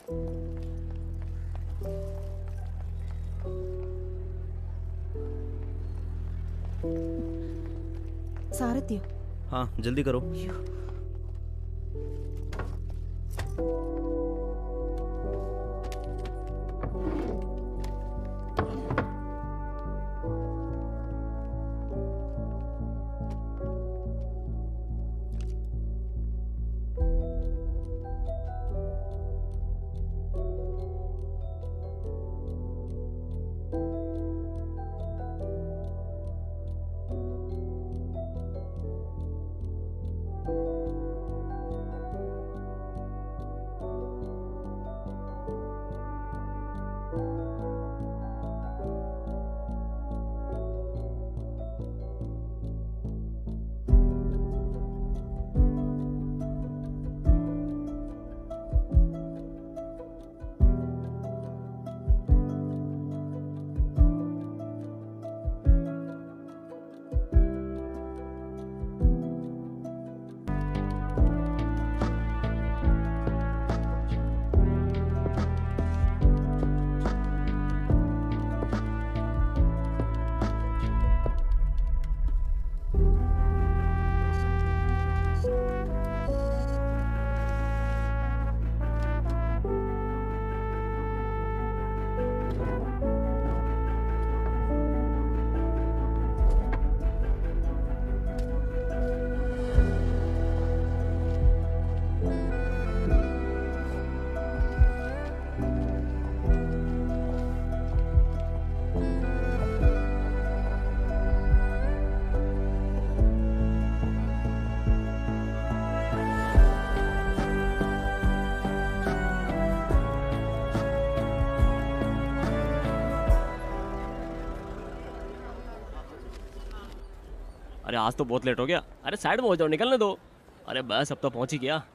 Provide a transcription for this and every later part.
സാറെത്തിയോ? हाँ जल्दी करो। अरे आज तो बहुत लेट हो गया। अरे साइड में हो जाओ, निकलने दो। अरे बस अब तो पहुंच ही गया।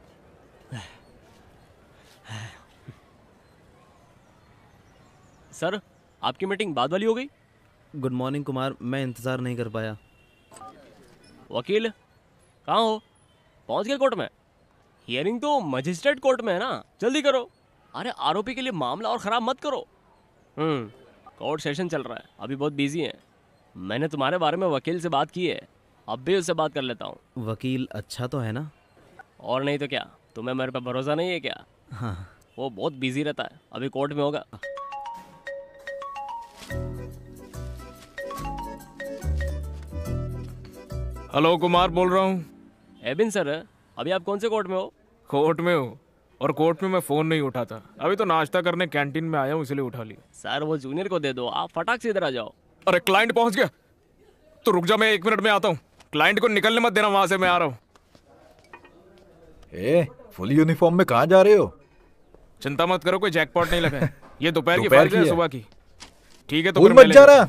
सर आपकी मीटिंग बाद वाली हो गई? गुड मॉर्निंग कुमार, मैं इंतज़ार नहीं कर पाया। वकील कहाँ हो? पहुंच गए कोर्ट में? हियरिंग तो मजिस्ट्रेट कोर्ट में है ना, जल्दी करो। अरे आरोपी के लिए मामला और ख़राब मत करो। कोर्ट सेशन चल रहा है, अभी बहुत बिजी है। मैंने तुम्हारे बारे में वकील से बात की है, अब भी उससे बात कर लेता हूँ। वकील अच्छा तो है ना? और नहीं तो क्या, तुम्हें मेरे पे भरोसा नहीं है क्या? हाँ। वो बहुत बिजी रहता है, अभी कोर्ट में होगा। हेलो कुमार बोल रहा हूँ। एबिन सर, अभी आप कौन से कोर्ट में हो? कोर्ट में हूँ, और कोर्ट में मैं फ़ोन नहीं उठाता। अभी तो नाश्ता करने कैंटीन में आया हूँ, इसलिए उठा लिया। सर वो जूनियर को दे दो, आप फटाक से इधर आ जाओ। अरे क्लाइंट पहुँच गया, तो रुक जा, मैं 1 मिनट में आता हूँ। क्लाइंट को निकलने मत देना वहाँ से, मैं आ रहा हूँ। फुल यूनिफॉर्म में कहाँ जा रहे हो? चिंता मत करो, कोई जैकपॉट नहीं लगा है। ये दोपहर की फाइल है, सुबह की। ठीक है तो फुल मत जा रहा।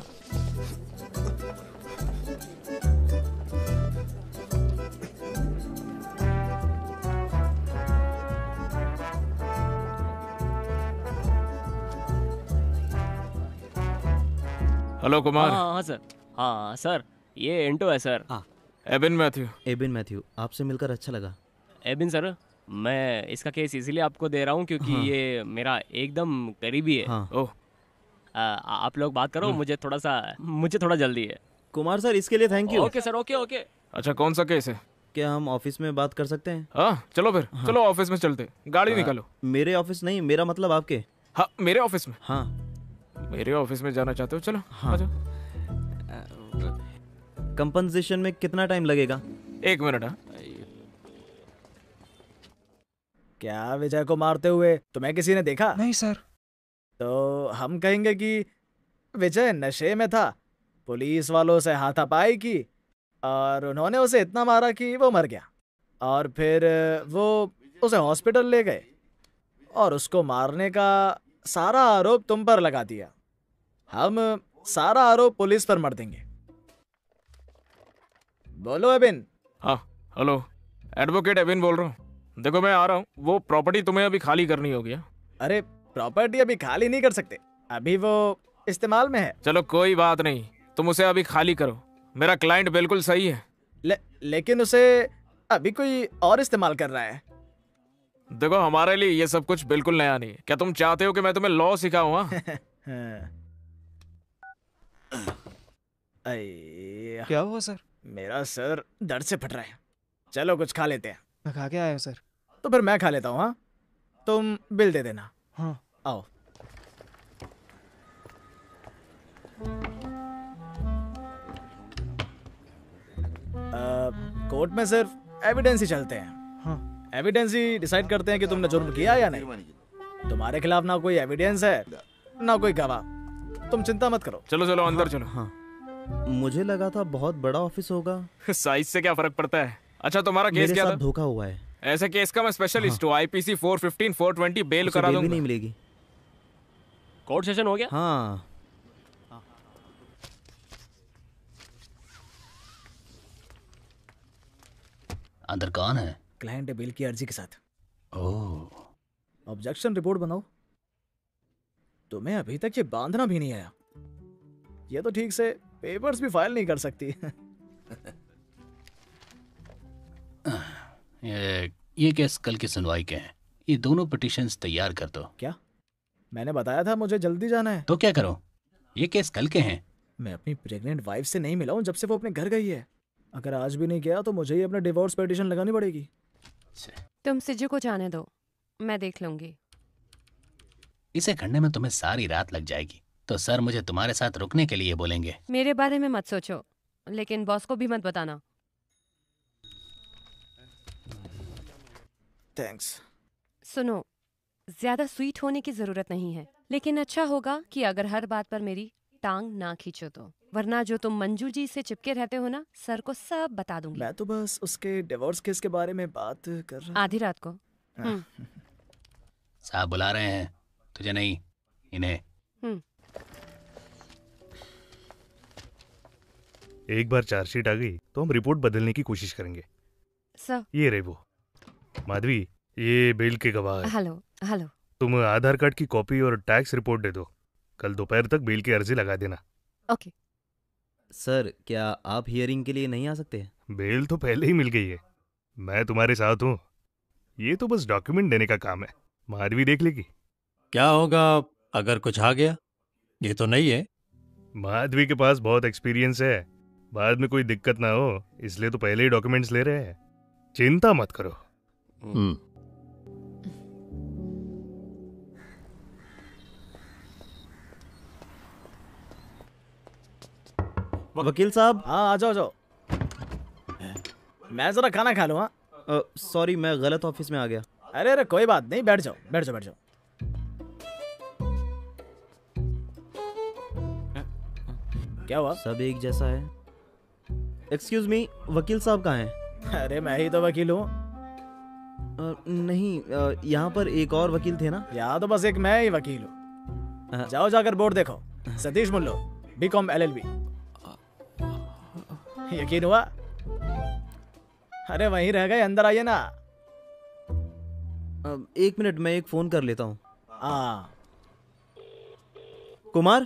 हेलो कुमार। हाँ सर। हाँ सर, ये इंटो है सर। हाँ एबिन मैथ्यू। एबिन मैथ्यू, आपसे मिलकर अच्छा लगा। एबिन सर, मैं इसका केस इसीलिए आपको दे रहा हूँ क्योंकि ये मेरा एकदम करीबी है। हाँ। ओह, आप लोग बात करो, मुझे थोड़ा जल्दी है। कुमार सर इसके लिए thank you. Okay sir, okay. अच्छा कौन सा केस है? क्या हम ऑफिस में बात कर सकते हैं? हाँ चलो फिर। हाँ। चलो ऑफिस में चलते, गाड़ी निकालो। मेरे ऑफिस नहीं, मेरा मतलब आपके। हाँ मेरे ऑफिस में? हाँ मेरे ऑफिस में जाना चाहते हो? चलो हाँ। कंपनसेशन में कितना टाइम लगेगा? 1 मिनट। हाँ क्या विजय को मारते हुए तुम्हें किसी ने देखा? नहीं सर। तो हम कहेंगे कि विजय नशे में था, पुलिस वालों से हाथापाई की और उन्होंने उसे इतना मारा कि वो मर गया, और फिर वो उसे हॉस्पिटल ले गए और उसको मारने का सारा आरोप तुम पर लगा दिया। हम सारा आरोप पुलिस पर मर देंगे। बोलो एबिन। हाँ हेलो, एडवोकेट एबिन बोल रहा हूँ। देखो मैं आ रहा हूँ, वो प्रॉपर्टी तुम्हें अभी खाली करनी होगी। अरे प्रॉपर्टी अभी खाली नहीं कर सकते, अभी वो इस्तेमाल में है। चलो कोई बात नहीं, तुम उसे अभी खाली करो। मेरा क्लाइंट बिल्कुल सही है। लेकिन उसे अभी कोई और इस्तेमाल कर रहा है। देखो हमारे लिए ये सब कुछ बिल्कुल नया नहीं है। क्या तुम चाहते हो कि मैं तुम्हें लॉ सिखाऊं? हाँ? अय्या, क्या हुआ सर? मेरा सर दर्द से फट रहा है। चलो कुछ खा लेते हैं। मैं खा के आया हूँ सर। तो फिर मैं खा लेता हूँ। हाँ, तुम बिल दे देना। हाँ। आओ। कोर्ट में सिर्फ एविडेंस ही चलते हैं। हाँ। एविडेंस ही डिसाइड करते हैं कि तुमने जुर्म किया या नहीं। तुम्हारे खिलाफ ना कोई एविडेंस है ना कोई गवाह। तुम चिंता मत करो। चलो चलो अंदर चलो। हाँ, मुझे लगा था बहुत बड़ा ऑफिस होगा। साइज से क्या फर्क पड़ता है? अच्छा तुम्हारा केस मेरे क्या साथ था? धोखा हुआ है। ऐसे केस का मैं स्पेशलिस्ट हूँ। आईपीसी 415 420 बेल उसे करा बेल भी दूंगा। नहीं मिलेगी। कोर्ट सेशन हो गया? हाँ, अंदर कौन है? क्लाइंट बिल की अर्जी के साथ। ओह, ऑब्जेक्शन रिपोर्ट बनाओ। तुम्हें अभी तक ये बांधना भी नहीं आया। ये तो ठीक से पेपर्स भी फाइल नहीं कर सकती। ये केस कल की सुनवाई के हैं। ये दोनों पिटिशंस तैयार कर दो। क्या? मैंने बताया था मुझे जल्दी जाना है। तो क्या करो? ये केस कल के हैं। मैं अपनी प्रेग्नेंट वाइफ से नहीं मिला हूं जब से वो अपने घर गई है। अगर आज भी नहीं गया तो मुझे ही अपना डिवोर्स पिटीशन लगानी पड़ेगी। तुम सिजू को जाने दो, मैं देख लूंगी। इसे करने में तुम्हें सारी रात लग जाएगी, तो सर मुझे तुम्हारे साथ रुकने के लिए बोलेंगे। मेरे बारे में मत सोचो, लेकिन बॉस को भी मत बताना। थैंक्स। सुनो, ज्यादा स्वीट होने की जरूरत नहीं है, लेकिन अच्छा होगा कि अगर हर बात पर मेरी टांग ना खींचो तो, वरना जो तुम मंजू जी से चिपके रहते हो ना, सर को सब बता दूंगी। मैं तो बस उसके डिवोर्स केस के बारे में बात कर रहा। आधी रात को। साहब बुला रहे हैं, तुझे नहीं, इन्हें। एक बार चार्जशीट आ गई तो हम रिपोर्ट बदलने की कोशिश करेंगे। सर। ये रहे वो। माधवी, ये बेल के गवाह है। Hello hello. तुम आधार कार्ड की कॉपी और टैक्स रिपोर्ट दे दो। कल दोपहर तक बेल की अर्जी लगा देना। ओके। सर क्या आप हियरिंग के लिए नहीं आ सकते? बेल तो पहले ही मिल गई है। मैं तुम्हारे साथ हूँ। ये तो बस डॉक्यूमेंट देने का काम है। माधवी देख लेगी। क्या होगा अगर कुछ आ गया? ये तो नहीं है। माधवी के पास बहुत एक्सपीरियंस है। बाद में कोई दिक्कत ना हो इसलिए तो पहले ही डॉक्यूमेंट्स ले रहे हैं। चिंता मत करो। वकील साहब। हाँ आ जाओ जाओ। मैं जरा खाना खा लूँ। हाँ सॉरी, मैं गलत ऑफिस में आ गया। अरे अरे कोई बात नहीं, बैठ जाओ बैठ जाओ बैठ जाओ। क्या हुआ? सब एक जैसा है। एक्सक्यूज मी, वकील साहब कहाँ हैं? अरे मैं ही तो वकील हूँ। नहीं, यहाँ पर एक और वकील थे ना? यहाँ तो बस एक मैं ही वकील हूँ। जाओ जाकर बोर्ड देखो। Satish Mullo, BCom LLB। यकीन हुआ? अरे वहीं रह गए, अंदर आइए ना। एक मिनट, मैं एक फोन कर लेता हूँ। हाँ। कुमार।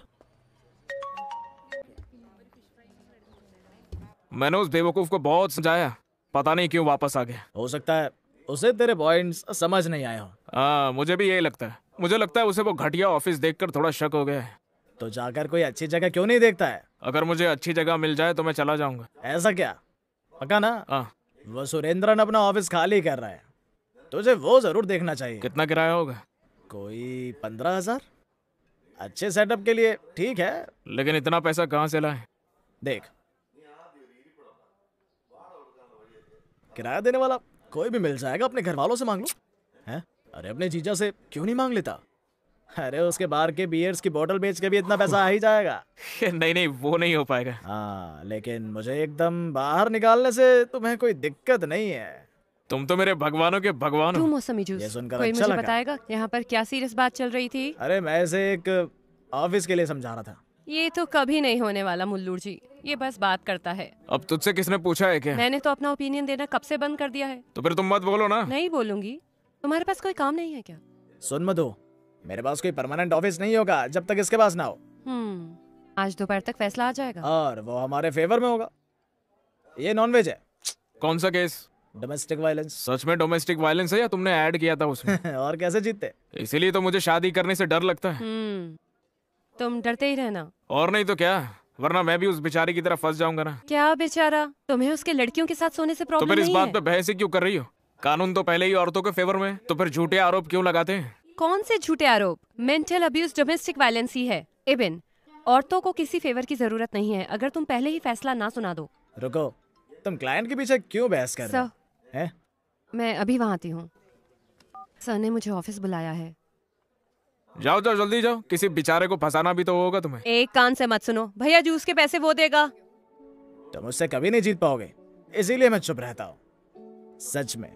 मैंने उस बेवकूफ को बहुत समझाया, पता नहीं क्यों वापस आ गया। हो सकता है उसे तेरे पॉइंट्स समझ नहीं आए हो। हाँ मुझे भी यही लगता है। मुझे लगता है उसे वो घटिया ऑफिस देखकर थोड़ा शक हो गया है। तो जाकर कोई अच्छी जगह क्यों नहीं देखता है? अगर मुझे अच्छी जगह मिल जाए तो मैं चला जाऊंगा। ऐसा क्या? पक्का ना? हाँ। वो सुरेंद्रन अपना ऑफिस खाली कर रहा है, तुझे वो जरूर देखना चाहिए। कितना किराया होगा? कोई 15,000। अच्छे सेटअप के लिए ठीक है, लेकिन इतना पैसा कहाँ से लाए? देख, किराया देने वाला कोई भी मिल जाएगा। अपने घर वालों से मांग लो। हैं? अरे अपने जीजा से क्यों नहीं मांग लेता? अरे उसके बाहर के बियर्स की बोतल बेच के भी इतना पैसा आ ही जाएगा। नहीं नहीं, वो नहीं हो पाएगा। हाँ, लेकिन मुझे एकदम बाहर निकालने से तुम्हें कोई दिक्कत नहीं है। तुम तो मेरे भगवानों के भगवान हो। मौसमी जूस। ये सुनकर कोई अच्छा मुझे लगा। बताएगा यहाँ पर क्या सीरियस बात चल रही थी? अरे मैं इसे एक ऑफिस के लिए समझा रहा था। ये तो कभी नहीं होने वाला मुल्लूर जी, ये बस बात करता है। अब तुझसे किसने पूछा है क्या? मैंने तो अपना ओपिनियन देना कब से बंद कर दिया है। तो फिर तुम मत बोलो ना। नहीं बोलूंगी। तुम्हारे पास कोई काम नहीं है क्या? सुन मधु, मेरे पास कोई परमानेंट ऑफिस नहीं होगा जब तक इसके पास ना हो। आज दोपहर तक फैसला आ जाएगा और वो हमारे फेवर में होगा। ये नॉनवेज है। कौन सा केस? Domestic violence. सच में डोमेस्टिक वायलेंस है या तुमने ऐड किया था उसमें? और कैसे जीतते? इसीलिए तो मुझे शादी करने से डर लगता है। तुम डरते ही रहना। और नहीं तो क्या, वरना मैं भी उस बेचारे की तरह फंस जाऊंगा ना। क्या बेचारा? तुम्हें उसके लड़कियों के साथ सोने से तो प्रॉब्लम फिर इस नहीं बात है? पे बहस ही क्यों कर रही हो? कानून तो पहले ही औरतों के फेवर में है, तो फिर झूठे आरोप क्यों लगाते हैं? कौन से झूठे आरोप? मेंटल अब्यूज डोमेस्टिक वायलेंस ही है। इबिन, औरतों को किसी फेवर की जरूरत नहीं है अगर तुम पहले ही फैसला ना सुना दो। रुको, तुम क्लाइंट के पीछे क्यों बहस कर रहे हो? हैं? मैं अभी वहाँ आती हूँ। सर ने मुझे ऑफिस बुलाया है। जाओ जाओ जल्दी जाओ, किसी बेचारे को फंसाना भी तो होगा तुम्हें। एक कान से मत सुनो, भैया जूस के पैसे वो देगा। तुम मुझसे कभी नहीं जीत पाओगे, इसीलिए मैं चुप रहता हूँ। सच में।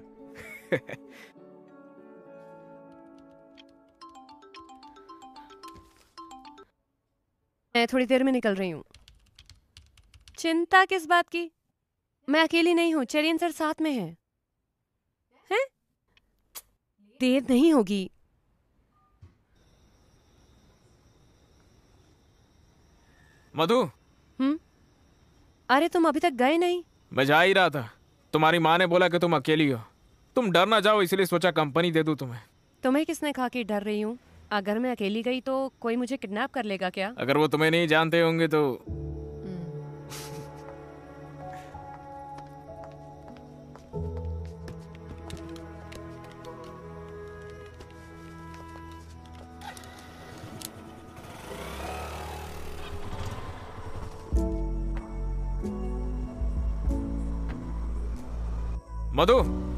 मैं थोड़ी देर में निकल रही हूँ। चिंता किस बात की? मैं अकेली नहीं हूँ, चेरियन सर साथ में हैं। देर नहीं होगी। मधु, अरे तुम अभी तक गए नहीं? मैं जा ही रहा था। तुम्हारी माँ ने बोला कि तुम अकेली हो, तुम डर ना जाओ, इसलिए सोचा कंपनी दे दूं तुम्हें। तुम्हें किसने कहा कि डर रही हूँ? अगर मैं अकेली गई तो कोई मुझे किडनैप कर लेगा क्या? अगर वो तुम्हें नहीं जानते होंगे तो। मधु,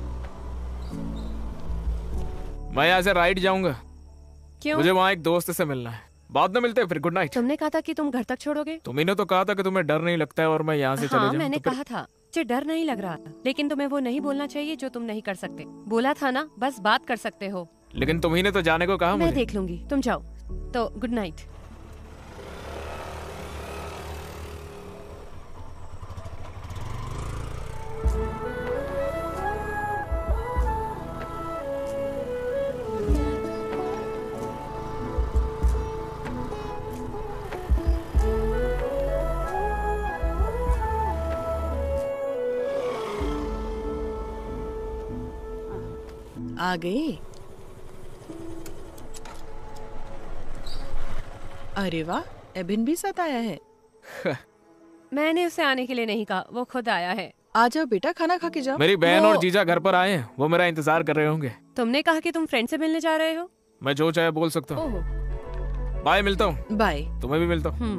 मैं यहाँ से राइट जाऊंगा। क्यों? मुझे वहाँ एक दोस्त से मिलना है, बाद में मिलते हैं फिर। Good night. तुमने कहा था कि तुम घर तक छोड़ोगे। तुम्ही ने तो कहा था कि तुम्हें डर नहीं लगता है और मैं यहाँ से चले जाऊं। मैंने तो फिर... कहा था मुझे डर नहीं लग रहा था, लेकिन तुम्हें वो नहीं बोलना चाहिए जो तुम नहीं कर सकते। बोला था ना, बस बात कर सकते हो। लेकिन तुम्ही ने तो जाने को कहा। मैं देख लूंगी, तुम जाओ। तो गुड नाइट। आ गए? अरे वाह, एबिन भी साथ आया है। मैंने उसे आने के लिए नहीं कहा, वो खुद आया है। आ जाओ बेटा, खाना खा के जाओ। मेरी बहन और जीजा घर पर आए हैं, वो मेरा इंतजार कर रहे होंगे। तुमने कहा कि तुम फ्रेंड से मिलने जा रहे हो। मैं जो चाहे बोल सकता हूँ। बाय, मिलता हूँ। बाय। तुम्हें भी मिलता हूँ।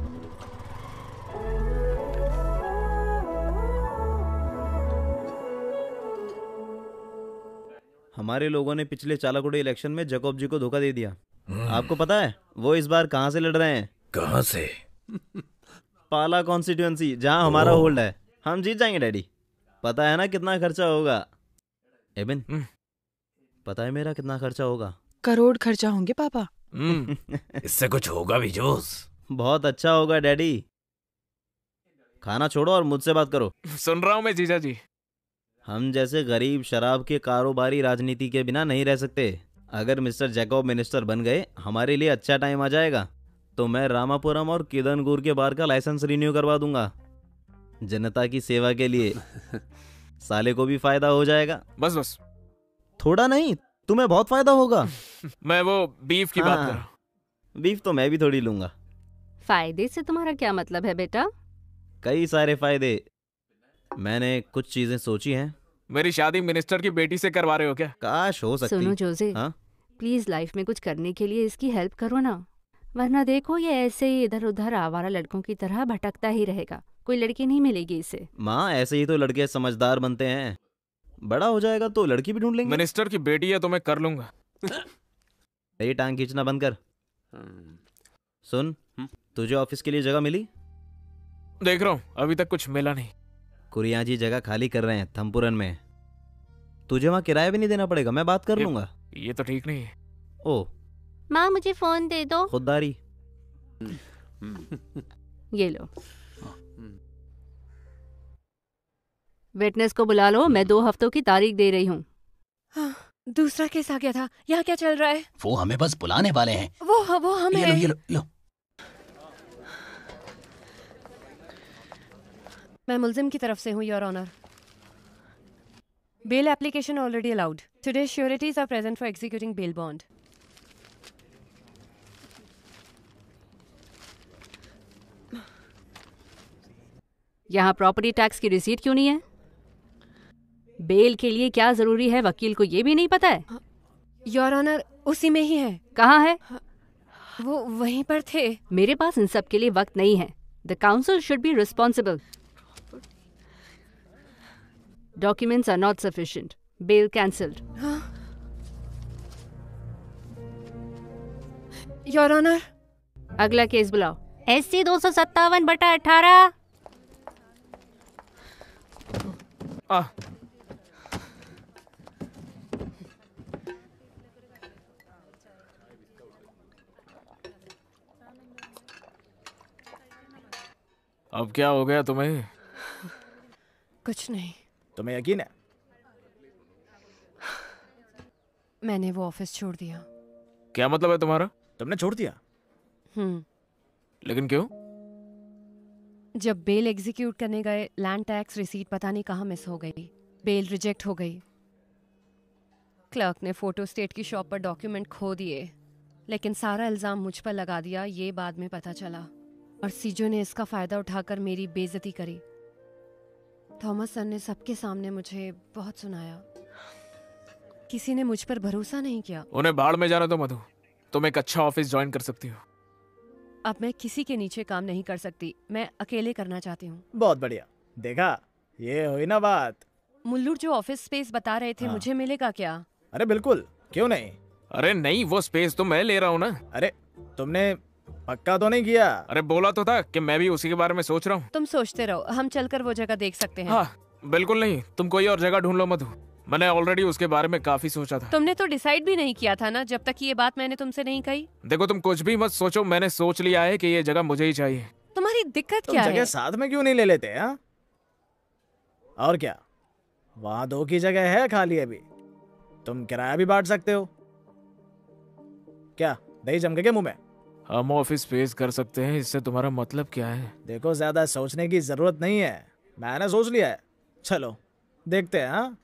हमारे लोगों ने पिछले चालाकुड़ी इलेक्शन में जैकब जी को धोखा दे दिया। आपको पता है वो इस बार कहाँ से लड़ रहे हैं? कहाँ से? पाला कॉन्स्टिट्यूएंसी, जहाँ हमारा होल्ड है। हम जीत जाएंगे डैडी। पता है ना कितना खर्चा होगा? एबिन, पता है मेरा कितना खर्चा होगा? करोड़ खर्चा होंगे पापा। इससे कुछ होगा भी जोश। बहुत अच्छा होगा डैडी। खाना छोड़ो और मुझसे बात करो। सुन रहा हूँ मैं जीजा जी। हम जैसे गरीब शराब के कारोबारी राजनीति के बिना नहीं रह सकते। अगर मिस्टर जैकब मिनिस्टर बन गए, हमारे लिए अच्छा टाइम आ जाएगा। तो मैं रामापुरम और किदनगुर के बार का लाइसेंस रिन्यू करवा दूंगा, जनता की सेवा के लिए। साले को भी फायदा हो जाएगा। बस बस, थोड़ा नहीं, तुम्हें बहुत फायदा होगा। मैं वो बीफ की बात कर रहा हूँ। बीफ तो मैं भी थोड़ी लूंगा। फायदे से तुम्हारा क्या मतलब है बेटा? कई सारे फायदे। मैंने कुछ चीजें सोची हैं। मेरी शादी मिनिस्टर की बेटी से करवा रहे हो क्या? काश हो सकती। सुनो जोजे, प्लीज लाइफ में कुछ करने के लिए इसकी हेल्प करो ना, वरना देखो ये ऐसे ही इधर उधर आवारा लड़कों की तरह भटकता ही रहेगा। कोई लड़की नहीं मिलेगी इसे। माँ, ऐसे ही तो लड़के समझदार बनते हैं। बड़ा हो जाएगा तो लड़की भी ढूंढ लेंगे। मिनिस्टर की बेटी है तो मैं कर लूंगा। ये टांग खींचना बंद कर। सुन, तुझे ऑफिस के लिए जगह मिली? देख रहा हूँ, अभी तक कुछ मिला नहीं। कुरिया जी जगह खाली कर रहे हैं थम्पुरन में। तुझे वहाँ किराया भी नहीं देना पड़ेगा, मैं बात कर लूंगा। ये तो ठीक नहीं है। ओ माँ, मुझे फोन दे दो। खुददारी। ये लो। विटनेस को बुला लो, मैं 2 हफ्तों की तारीख दे रही हूँ। दूसरा केस आ गया था। यहाँ क्या चल रहा है? वो हमें बस बुलाने वाले हैं। वो हम ये हैं। लो, ये लो, लो। मैं मुल्जिम की तरफ से हूँ, your honour. Bail application already allowed. Today's sureties are present for executing bail bond. यहाँ प्रॉपर्टी टैक्स की रिसीट क्यों नहीं है? बेल के लिए क्या जरूरी है, वकील को ये भी नहीं पता है? योर ऑनर, उसी में ही है। कहाँ है? वो वहीं पर थे। मेरे पास इन सब के लिए वक्त नहीं है। The counsel should be responsible. Documents are not sufficient. Bail cancelled. Your honour. अगला केस बुलाओ। SC 257/18। अब क्या हो गया तुम्हें? कुछ नहीं। तुम्हें यकीन है? मैंने वो ऑफिस छोड़ दिया। क्या मतलब है तुम्हारा? तुमने छोड़ दिया? लेकिन क्यों? जब बेल एग्जीक्यूट करने गए, लैंड टैक्स रिसीट पता नहीं कहाँ मिस हो गई। बेल रिजेक्ट हो गई। क्लर्क ने फोटो स्टेट की शॉप पर डॉक्यूमेंट खो दिए, लेकिन सारा इल्जाम मुझ पर लगा दिया। ये बाद में पता चला और सीजो ने इसका फायदा उठाकर मेरी बेइज्जती करी। थॉमस सर ने सबके सामने मुझे बहुत सुनाया। किसी ने मुझ पर भरोसा नहीं किया। उन्हें भाड़ में जाना दो मधु। तुम एक अच्छा ऑफिस ज्वाइन कर सकती हो। अब मैं किसी के नीचे काम नहीं कर सकती। मैं अकेले करना चाहती हूँ। बहुत बढ़िया। देखा, ये हुई ना बात। मुल्लू जो ऑफिस स्पेस बता रहे थे, मुझे मिलेगा क्या? अरे बिल्कुल, क्यों नहीं। अरे नहीं, वो स्पेस तो मैं ले रहा हूँ ना। अरे तुमने पक्का तो नहीं किया? अरे बोला तो था कि मैं भी उसी के बारे में सोच रहा हूँ। तुम सोचते रहो, हम चलकर वो जगह देख सकते हैं। हाँ, बिल्कुल नहीं। तुम कोई और जगह ढूंढ लो मधु। मैंने ऑलरेडी उसके बारे में काफी सोचा था। तुमने तो डिसाइड भी नहीं किया था ना, जब तक ये बात मैंने तुमसे नहीं कही। देखो, तुम कुछ भी मत सोचो। मैंने सोच लिया है कि ये जगह मुझे ही चाहिए। तुम्हारी दिक्कत क्या है? जगह साथ में क्यों नहीं ले लेते? हाँ, और क्या, वहां 2 की जगह है खाली अभी। तुम किराया भी बांट सकते हो। क्या दही जम के मुंह में? हम ऑफिस स्पेस कर सकते हैं, इससे तुम्हारा मतलब क्या है? देखो, ज्यादा सोचने की जरूरत नहीं है। मैंने सोच लिया है। चलो देखते हैं। हाँ,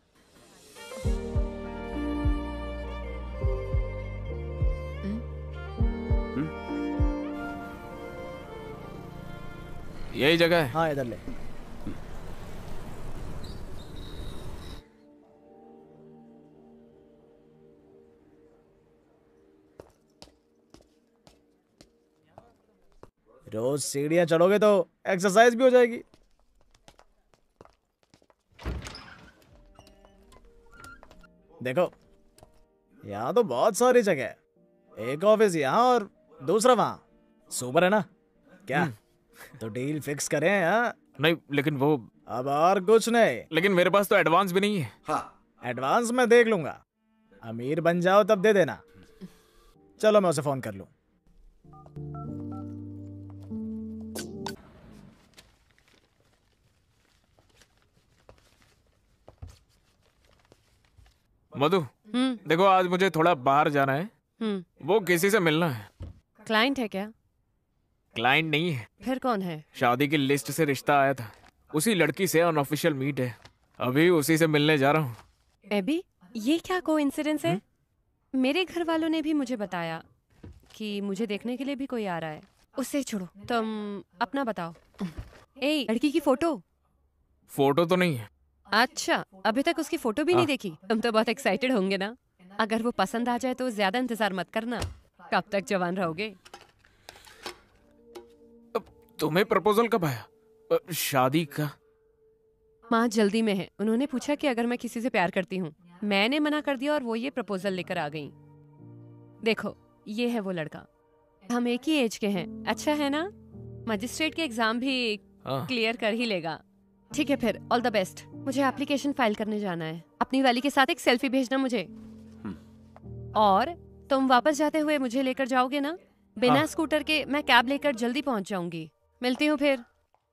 यही जगह है। हाँ, इधर ले। रोज सीढ़ियां चढ़ोगे तो एक्सरसाइज भी हो जाएगी। देखो, यहाँ तो बहुत सारी जगह है। एक ऑफिस यहाँ और दूसरा वहाँ। सुपर है ना? क्या तो डील फिक्स करें? हाँ नहीं, लेकिन वो अब और कुछ नहीं। लेकिन मेरे पास तो एडवांस भी नहीं है। हाँ, एडवांस मैं देख लूंगा। अमीर बन जाओ तब दे देना। चलो मैं उसे फोन कर लूं। मधु, देखो आज मुझे थोड़ा बाहर जाना है। वो किसी से मिलना है। क्लाइंट है क्या? क्लाइंट नहीं है। फिर कौन है? शादी की लिस्ट से रिश्ता आया था, उसी लड़की से अनऑफिशियल मीट है। अभी उसी से मिलने जा रहा हूँ। एबी, ये क्या कोइंसिडेंस है? मेरे घर वालों ने भी मुझे बताया कि मुझे देखने के लिए भी कोई आ रहा है। उससे छोड़ो, तुम अपना बताओ। ए, लड़की की फोटो? फोटो तो नहीं है। अच्छा, अभी तक उसकी फोटो भी नहीं देखी? तुम तो बहुत एक्साइटेड होंगे ना। अगर वो पसंद आ जाए तो ज्यादा इंतजार मत करना। कब तक जवान रहोगे? तुम्हें प्रपोजल कब आया? शादी का? माँ जल्दी में है। उन्होंने पूछा कि अगर मैं किसी से प्यार करती हूँ। मैंने मना कर दिया और वो ये प्रपोजल लेकर आ गई। देखो, ये है वो लड़का। हम एक ही एज के हैं। अच्छा है ना? मजिस्ट्रेट के एग्जाम भी क्लियर कर ही लेगा। ठीक है फिर, ऑल द बेस्ट। मुझे एप्लीकेशन फाइल करने जाना है। अपनी वाली के साथ एक सेल्फी भेजना मुझे। और तुम वापस जाते हुए मुझे लेकर जाओगे ना? बिना स्कूटर के मैं कैब लेकर जल्दी पहुंच जाऊंगी। मिलती हूँ फिर।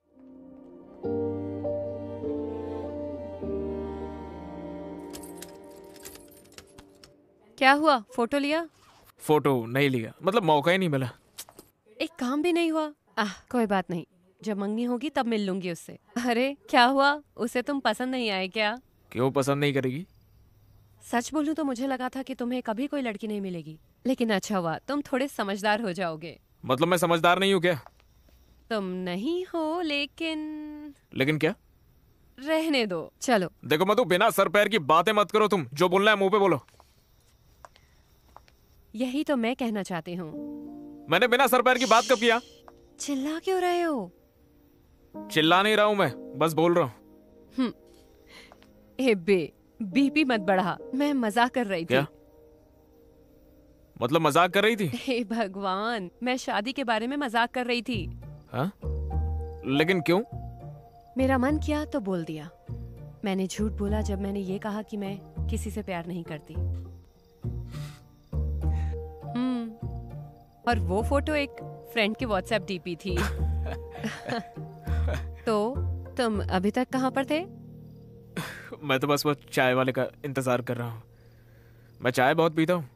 क्या हुआ, फोटो लिया? फोटो नहीं लिया, मतलब मौका ही नहीं मिला। एक काम भी नहीं हुआ? कोई बात नहीं, जब मंगनी होगी तब मिल लूंगी उससे। अरे क्या हुआ, उसे तुम पसंद नहीं आए क्या? क्यों पसंद नहीं करेगी? सच बोलूं तो मुझे लगा था कि तुम्हें कभी कोई लड़की नहीं मिलेगी, लेकिन अच्छा हुआ, तुम थोड़े समझदार हो जाओगे। मतलब मैं समझदार नहीं हूँ क्या? तुम नहीं हो, लेकिन क्या? रहने दो, चलो। देखो मधु, बिना सर पैर की बातें मत करो, तुम जो बोलना है मुंह पे बोलो। यही तो मैं कहना चाहती हूँ। मैंने बिना सर पैर की बात कब किया? चिल्ला क्यों रहे हो? चिल्ला नहीं रहा हूँ मैं, बस बोल रहा हूँ। ए बीपी मत बढ़ा, मैं मजाक कर रही थी। क्या? मतलब मजाक कर रही थी? हे भगवान, मैं शादी के बारे में मजाक कर रही थी। हाँ? लेकिन क्यों? मेरा मन किया तो बोल दिया। मैंने झूठ बोला जब मैंने ये कहा कि मैं किसी से प्यार नहीं करती। और वो फोटो एक फ्रेंड की व्हाट्सएप डीपी थी। तो तुम अभी तक कहाँ पर थे? मैं तो बस वो चाय वाले का इंतजार कर रहा हूँ। मैं चाय बहुत पीता हूँ।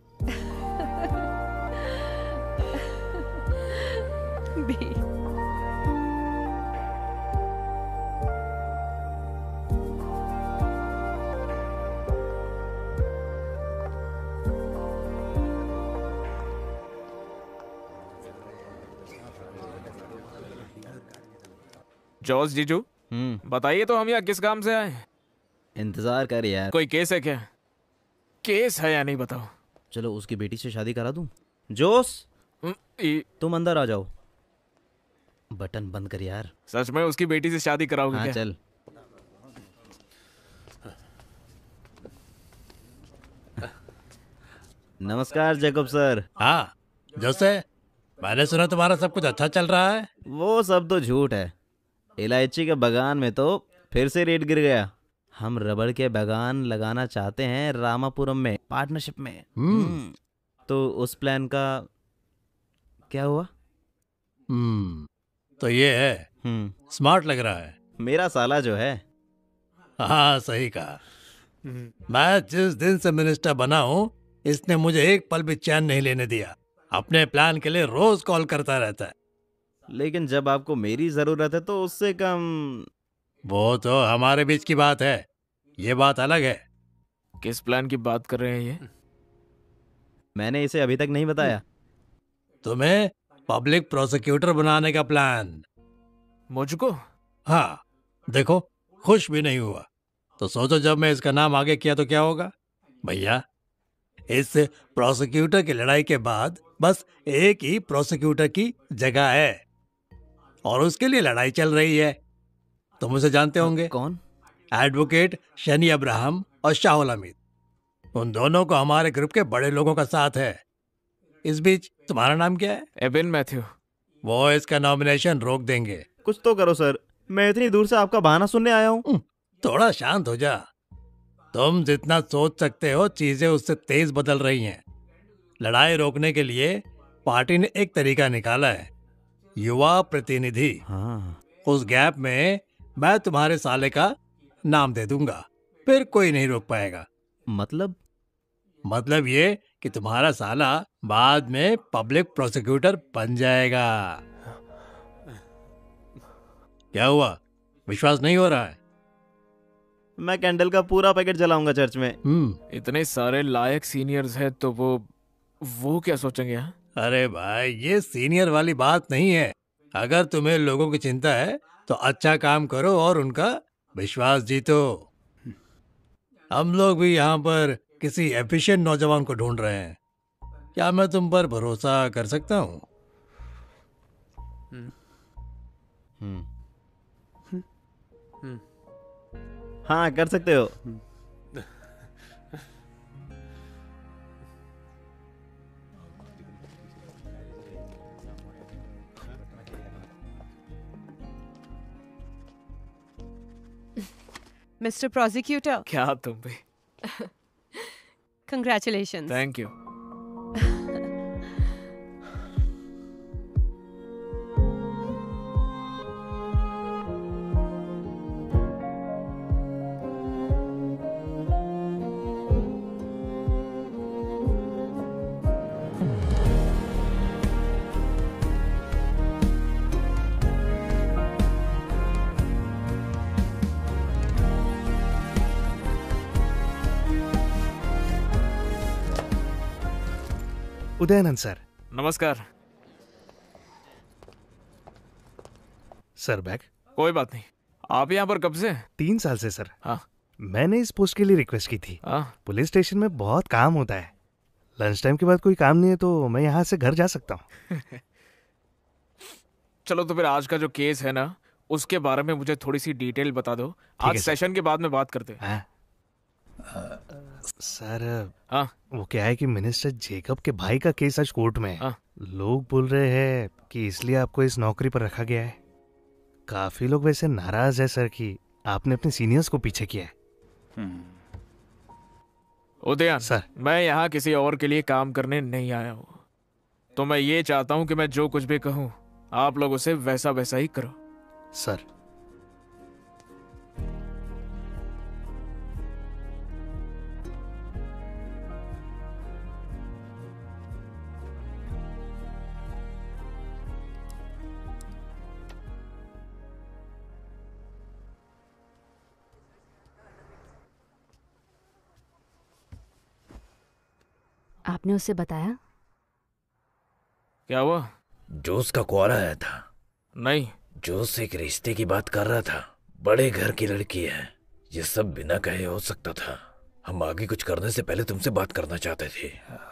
जॉस जीजू, बताइए तो हम यहाँ किस काम से आए? इंतजार कर यार। कोई केस है क्या? केस है या नहीं बताओ। चलो उसकी बेटी से शादी करा दूं। जोस, तुम अंदर आ जाओ। बटन बंद कर यार। सच में उसकी बेटी से शादी कराओगे? हाँ, क्या? चल। नमस्कार जैकब सर। हाँ जोसे, मैंने सुना तुम्हारा सब कुछ अच्छा चल रहा है। वो सब तो झूठ है। इलायची के बागान में तो फिर से रेट गिर गया। हम रबड़ के बागान लगाना चाहते हैं रामापुरम में, पार्टनरशिप में। तो उस प्लान का क्या हुआ? तो ये है, स्मार्ट लग रहा है। मेरा साला जो है। हाँ सही कहा। मैं जिस दिन से मिनिस्टर बना हूँ, इसने मुझे एक पल भी चैन नहीं लेने दिया। अपने प्लान के लिए रोज कॉल करता रहता है। लेकिन जब आपको मेरी जरूरत है तो उससे कम। वो तो हमारे बीच की बात है, ये बात अलग है। किस प्लान की बात कर रहे हैं ये? मैंने इसे अभी तक नहीं बताया। तुम्हें पब्लिक प्रोसिक्यूटर बनाने का प्लान। मुझको? हाँ, देखो खुश भी नहीं हुआ तो सोचो जब मैं इसका नाम आगे किया तो क्या होगा। भैया, इस प्रोसिक्यूटर की लड़ाई के बाद बस एक ही प्रोसिक्यूटर की जगह है और उसके लिए लड़ाई चल रही है। तुम उसे जानते होंगे। कौन? एडवोकेट शनी अब्राहम और शाहुल हमीद। उन दोनों को हमारे ग्रुप के बड़े लोगों का साथ है। इस बीच तुम्हारा नाम क्या है? एबिन मैथ्यू। वो इसका नॉमिनेशन रोक देंगे। कुछ तो करो सर, मैं इतनी दूर से आपका बहाना सुनने आया हूँ। थोड़ा शांत हो जा। तुम जितना सोच सकते हो चीजें उससे तेज बदल रही हैं। लड़ाई रोकने के लिए पार्टी ने एक तरीका निकाला है, युवा प्रतिनिधि। हाँ। उस गैप में मैं तुम्हारे साले का नाम दे दूंगा, फिर कोई नहीं रोक पाएगा। मतलब ये कि तुम्हारा साला बाद में पब्लिक प्रोसिक्यूटर बन जाएगा। क्या हुआ, विश्वास नहीं हो रहा है? मैं कैंडल का पूरा पैकेट जलाऊंगा चर्च में। इतने सारे लायक सीनियर्स हैं तो वो क्या सोचेंगे? हाँ? अरे भाई, ये सीनियर वाली बात नहीं है। अगर तुम्हें लोगों की चिंता है तो अच्छा काम करो और उनका विश्वास जीतो। हम लोग भी यहाँ पर किसी एफिशिएंट नौजवान को ढूंढ रहे हैं। क्या मैं तुम पर भरोसा कर सकता हूँ? हाँ, कर सकते हो। Mister prosecutor. क्या तुम भी? Congratulations. Thank you. Udayanand sir. नमस्कार सर बैग। कोई बात नहीं। आप यहाँ पर कब से? 3 साल से सर। हाँ। मैंने इस पोस्ट के लिए रिक्वेस्ट की थी। हाँ। पुलिस स्टेशन में बहुत काम होता है, लंच टाइम के बाद कोई काम नहीं है तो मैं यहाँ से घर जा सकता हूँ। चलो तो फिर आज का जो केस है ना, उसके बारे में मुझे थोड़ी सी डिटेल बता दो। आज सेशन के बाद में बात करते हैं। सर हाँ। वो क्या है कि मिनिस्टर जेकब के भाई का केस आज कोर्ट में है। हाँ। लोग बोल रहे हैं कि इसलिए आपको इस नौकरी पर रखा गया है। काफी लोग वैसे नाराज है सर कि आपने अपने सीनियर्स को पीछे किया है। उदयन सर, मैं यहाँ किसी और के लिए काम करने नहीं आया हूँ, तो मैं ये चाहता हूँ कि मैं जो कुछ भी कहूँ आप लोग उसे वैसा वैसा ही करो। सर आपने उसे बताया? क्या हुआ? जोस का कॉल आया था। नहीं। जोस एक रिश्ते की बात कर रहा था, बड़े घर की लड़की है। ये सब बिना कहे हो सकता था। हम आगे कुछ करने से पहले तुमसे बात करना चाहते थे।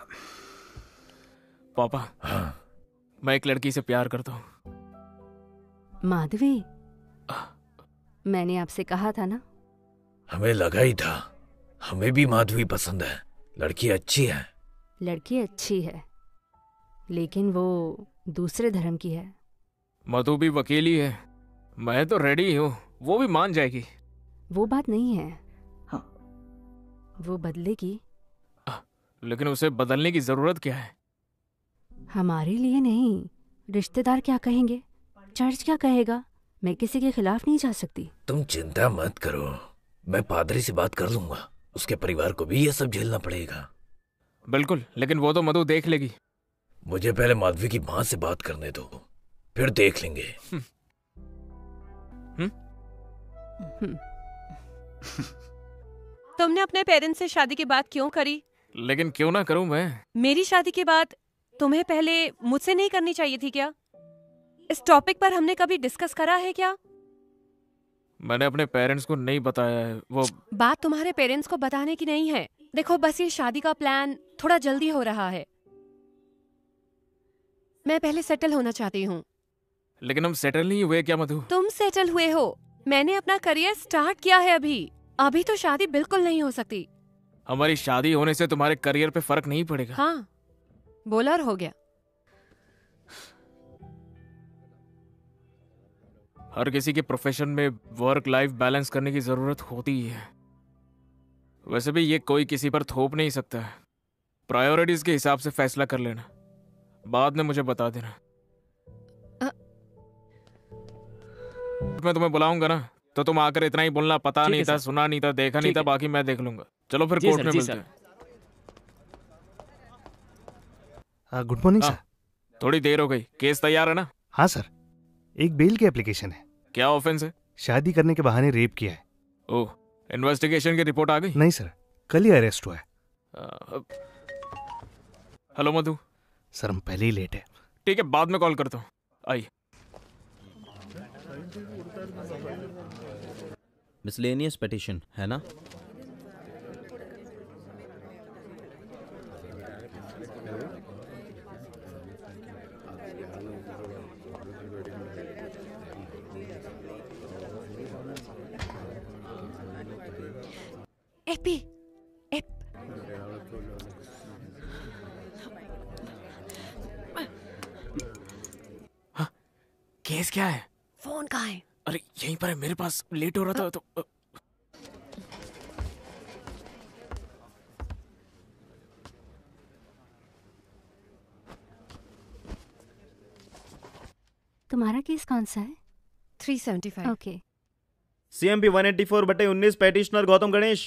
पापा। हाँ। मैं एक लड़की से प्यार करता हूँ। माधवी, मैंने आपसे कहा था ना। हमें लगा ही था। हमें भी माधवी पसंद है। लड़की अच्छी है। लड़की अच्छी है, लेकिन वो दूसरे धर्म की है। मधु भी वकील ही है। मैं तो रेडी हूँ, वो भी मान जाएगी। वो बात नहीं है। हाँ। वो बदलेगी। लेकिन उसे बदलने की जरूरत क्या है? हमारे लिए नहीं, रिश्तेदार क्या कहेंगे, चर्च क्या कहेगा। मैं किसी के खिलाफ नहीं जा सकती। तुम चिंता मत करो, मैं पादरी से बात कर लूंगा। उसके परिवार को भी ये सब झेलना पड़ेगा। बिल्कुल, लेकिन वो तो मधु देख लेगी। मुझे पहले माधवी की माँ से बात करने दो, फिर देख लेंगे। तुमने अपने पेरेंट्स से शादी की बात क्यों करी? लेकिन क्यों ना करूं मैं? मेरी शादी की बात तुम्हें पहले मुझसे नहीं करनी चाहिए थी क्या? इस टॉपिक पर हमने कभी डिस्कस करा है क्या? मैंने अपने पेरेंट्स को नहीं बताया है। वो बात तुम्हारे पेरेंट्स को बताने की नहीं है। देखो, बस ये शादी का प्लान थोड़ा जल्दी हो रहा है। मैं पहले सेटल होना चाहती हूँ। लेकिन हम सेटल नहीं हुए क्या मधु? तुम सेटल हुए हो, मैंने अपना करियर स्टार्ट किया है। अभी तो शादी बिल्कुल नहीं हो सकती। हमारी शादी होने से तुम्हारे करियर पे फर्क नहीं पड़ेगा। हाँ, बोलर हो गया। हर किसी के प्रोफेशन में वर्क लाइफ बैलेंस करने की जरूरत होती ही है। वैसे भी ये कोई किसी पर थोप नहीं सकता है। प्रायोरिटीज के हिसाब से फैसला कर लेना, बाद में मुझे बता देना। मैं तुम्हें बुलाऊंगा ना, तो तुम आकर इतना ही बोलना, पता नहीं था, सुना नहीं था, देखा नहीं था, बाकी मैं देख लूंगा। चलो फिर कोर्ट में मिलते हैं। Good morning sir. थोड़ी देर हो गई, केस तैयार है ना? हाँ सर, एक बेल की एप्लीकेशन है। क्या ऑफेंस है? शादी करने के बहाने रेप किया है। ओह, इन्वेस्टिगेशन की रिपोर्ट आ गई? नहीं सर, कल ही अरेस्ट हुआ है। हेलो मधु। सर हम पहले ही लेट है। ठीक है, बाद में कॉल करता हूँ। आइए। मिसलेनियस पिटीशन है ना? एपी, हाँ, केस क्या है? फोन कहाँ है? अरे यहीं पर है मेरे पास, लेट हो रहा था तो। तुम्हारा केस कौन सा है? 375। Okay. CMP 184/19 petitioner Gautam Ganesh.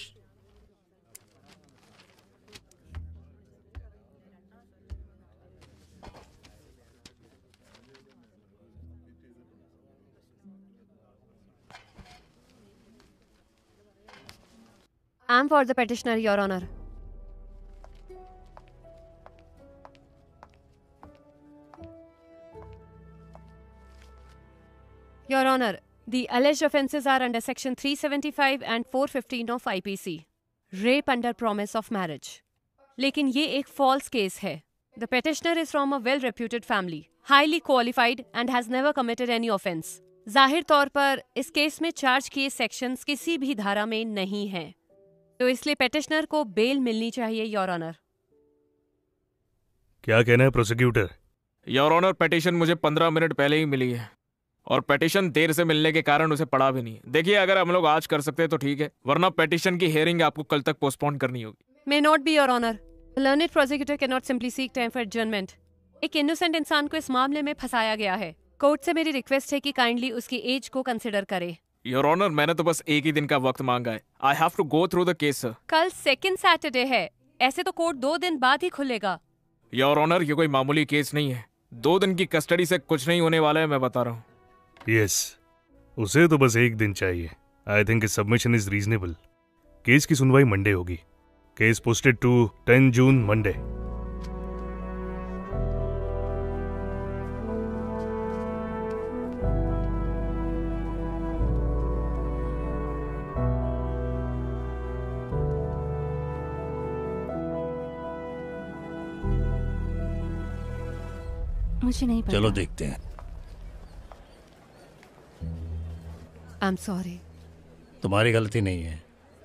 I'm for the petitioner, Your Honor. Your honour, the alleged offences are under section 375 and 415 of IPC. Rape under promise of marriage. लेकिन ये एक false case है. The petitioner is from a well-reputed family, highly qualified and has never committed any offence. जाहिर तौर पर इस case में charge किए सेक्शंस किसी भी धारा में नहीं हैं, तो इसलिए पेटिशनर को बेल मिलनी चाहिए, योर ऑनर। क्या कहना है प्रोसिक्यूटर? योर ऑनर, पेटिशन मुझे 15 मिनट पहले ही मिली है और पेटिशन देर से मिलने के कारण उसे पढ़ा भी नहीं। देखिए, अगर हम लोग आज कर सकते हैं तो ठीक है, वरना पेटिशन की हियरिंग आपको कल तक पोस्टपोन करनी होगी। May not be, your honor. The learned prosecutor cannot simply seek time for adjournment. एक इनोसेंट इंसान को इस मामले में फंसाया गया है। कोर्ट से मेरी रिक्वेस्ट है कि काइंडली उसकी एज को कंसिडर करे। योर ऑनर, मैंने तो बस एक ही दिन का वक्त मांगा है। I have to go through the case sir. कल सेकंड सैटरडे है, ऐसे तो कोर्ट 2 दिन बाद ही खुलेगा। योर ऑनर, ये कोई मामूली केस नहीं है। 2 दिन की कस्टडी से कुछ नहीं होने वाला है, मैं बता रहा हूँ। यस, उसे तो बस 1 दिन चाहिए। I think submission is reasonable. Case की सुनवाई मंडे होगी। Case posted to 10 June Monday. मुझे नहीं पता। चलो देखते हैं। I am sorry. तुम्हारी गलती नहीं है।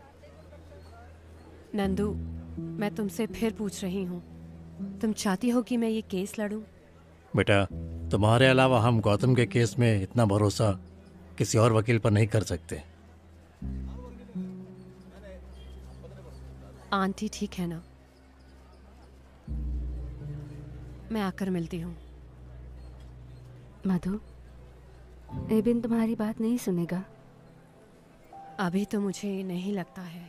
नंदू, मैं तुमसे फिर पूछ रही हूँ, तुम चाहती हो कि मैं ये केस लड़ूं? बेटा, तुम्हारे अलावा हम गौतम के केस में इतना भरोसा किसी और वकील पर नहीं कर सकते। आंटी ठीक है ना? मैं आकर मिलती हूँ। मधु, एबिन तुम्हारी बात नहीं सुनेगा। अभी तो मुझे नहीं लगता है।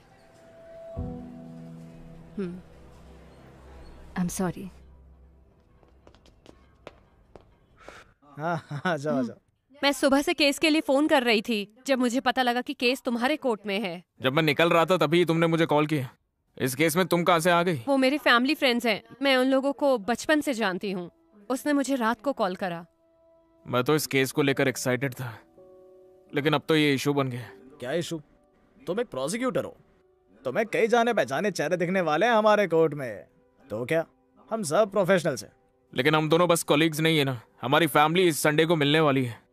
I am sorry. हाँ, जाओ जाओ। मैं सुबह से केस के लिए फोन कर रही थी, जब मुझे पता लगा कि केस तुम्हारे कोर्ट में है। जब मैं निकल रहा था तभी तुमने मुझे कॉल किया। इस केस में तुम कहाँ से आ गई? वो मेरे फैमिली फ्रेंड्स हैं, मैं उन लोगों को बचपन से जानती हूँ। उसने मुझे रात को कॉल करा। मैं तो इस केस को लेकर एक्साइटेड था, लेकिन अब तो ये इशू बन गया। क्या इशू? तुम एक प्रोसिक्यूटर हो, तुम्हें कई जाने पहचाने चेहरे दिखने वाले हैं हमारे कोर्ट में। तो क्या, हम सब प्रोफेशनल्स हैं। लेकिन हम दोनों बस कॉलीग्स नहीं है ना। हमारी फैमिली इस संडे को मिलने वाली है।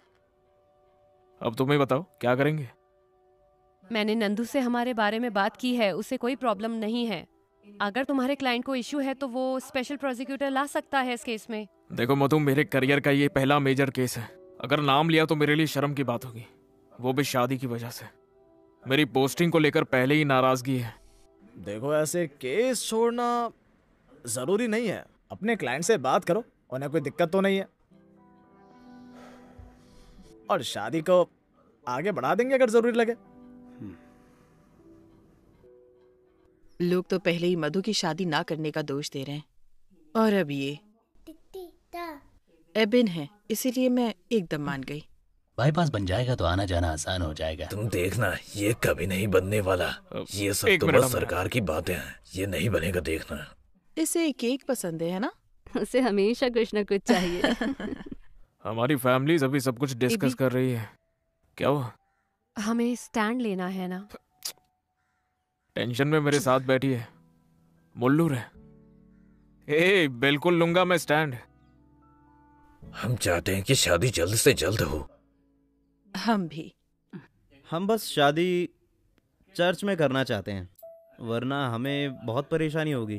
अब तुम ही बताओ क्या करेंगे? मैंने नंदू से हमारे बारे में बात की है, उसे कोई प्रॉब्लम नहीं है। अगर तुम्हारे क्लाइंट को इशू है तो वो स्पेशल प्रोसिक्यूटर ला सकता है इस केस में। देखो मधु, मेरे करियर का ये पहला मेजर केस है। अगर नाम लिया तो मेरे लिए शर्म की बात होगी, वो भी शादी की वजह से। मेरी पोस्टिंग को लेकर पहले ही नाराजगी है। देखो, ऐसे केस छोड़ना जरूरी नहीं है। अपने क्लाइंट से बात करो, उन्हें कोई दिक्कत तो नहीं है, और शादी को आगे बढ़ा देंगे अगर जरूरी लगे। लोग तो पहले ही मधु की शादी ना करने का दोष दे रहे हैं, और अब ये एबिन है, इसीलिए मैं एकदम मान गई। बाईपास बन जाएगा तो आना जाना आसान हो जाएगा। तुम देखना, ये कभी नहीं बनने वाला। ये सब तो बस सरकार की बातें हैं, ये नहीं बनेगा, देखना। इसे केक पसंद है ना? उसे हमेशा कुछ न कुछ चाहिए। हमारी फैमिली अभी सब कुछ डिस्कस कर रही है। क्या हुआ? हमें स्टैंड लेना है ना? टेंशन में मेरे साथ बैठी है, मुल्लू रहे। बिल्कुल लूंगा मैं स्टैंड। हम चाहते हैं कि शादी जल्द से जल्द हो। हम भी। हम बस शादी चर्च में करना चाहते हैं, वरना हमें बहुत परेशानी होगी।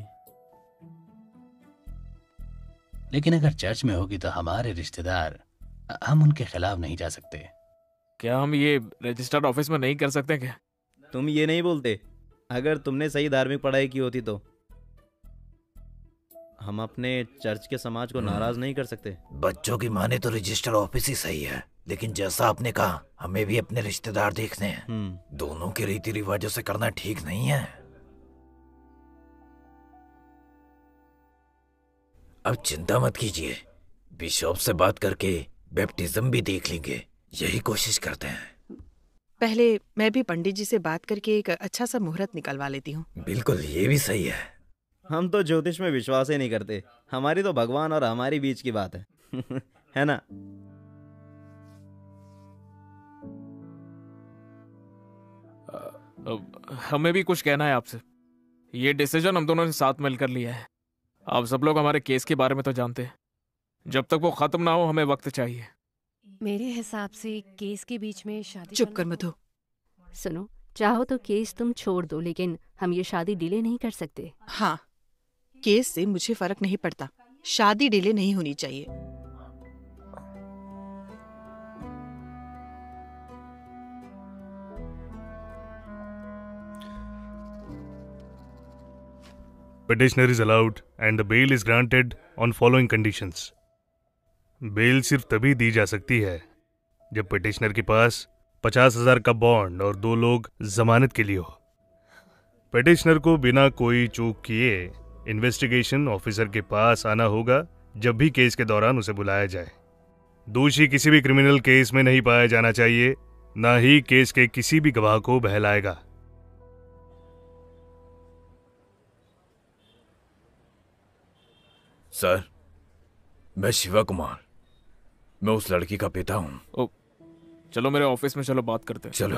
लेकिन अगर चर्च में होगी तो हमारे रिश्तेदार, हम उनके खिलाफ नहीं जा सकते। क्या हम ये रजिस्टर्ड ऑफिस में नहीं कर सकते क्या? तुम ये नहीं बोलते? अगर तुमने सही धार्मिक पढ़ाई की होती तो हम अपने चर्च के समाज को नाराज नहीं कर सकते। बच्चों की माने तो रजिस्टर ऑफिस ही सही है, लेकिन जैसा आपने कहा, हमें भी अपने रिश्तेदार देखने हैं। दोनों के रीति रिवाजों से करना ठीक नहीं है। अब चिंता मत कीजिए, बिशप से बात करके बैप्टिज्म भी देख लेंगे। यही कोशिश करते हैं। पहले मैं भी पंडित जी से बात करके एक अच्छा सा मुहूर्त निकलवा लेती हूँ। बिल्कुल, ये भी सही है। हम तो ज्योतिष में विश्वास ही नहीं करते। हमारी तो भगवान और हमारी बीच की बात है। है ना? हमें भी कुछ कहना है आपसे। ये डिसीजन हम दोनों ने साथ मिलकर लिया है। आप सब लोग हमारे केस के बारे में तो जानते हैं। जब तक वो खत्म ना हो हमें वक्त चाहिए। मेरे हिसाब से केस के बीच में शादी चुप कर मधु। सुनो, चाहो तो केस तुम छोड़ दो, लेकिन हम ये शादी डिले नहीं कर सकते। हाँ, केस से मुझे फर्क नहीं पड़ता, शादी डिले नहीं होनी चाहिए। Petitioner is allowed and the bail is granted on following conditions. Bail सिर्फ तभी दी जा सकती है जब पिटिशनर के पास 50,000 का बॉन्ड और 2 लोग जमानत के लिए हो। पिटिशनर को बिना कोई चूक किए इन्वेस्टिगेशन ऑफिसर के पास आना होगा जब भी केस के दौरान उसे बुलाया जाए। दोषी किसी भी क्रिमिनल केस में नहीं पाया जाना चाहिए, ना ही केस के किसी भी गवाह को बहलाएगा। सर, मैं शिवा कुमार, मैं उस लड़की का पिता हूँ। ओ, चलो मेरे ऑफिस में चलो बात करते हैं। चलो।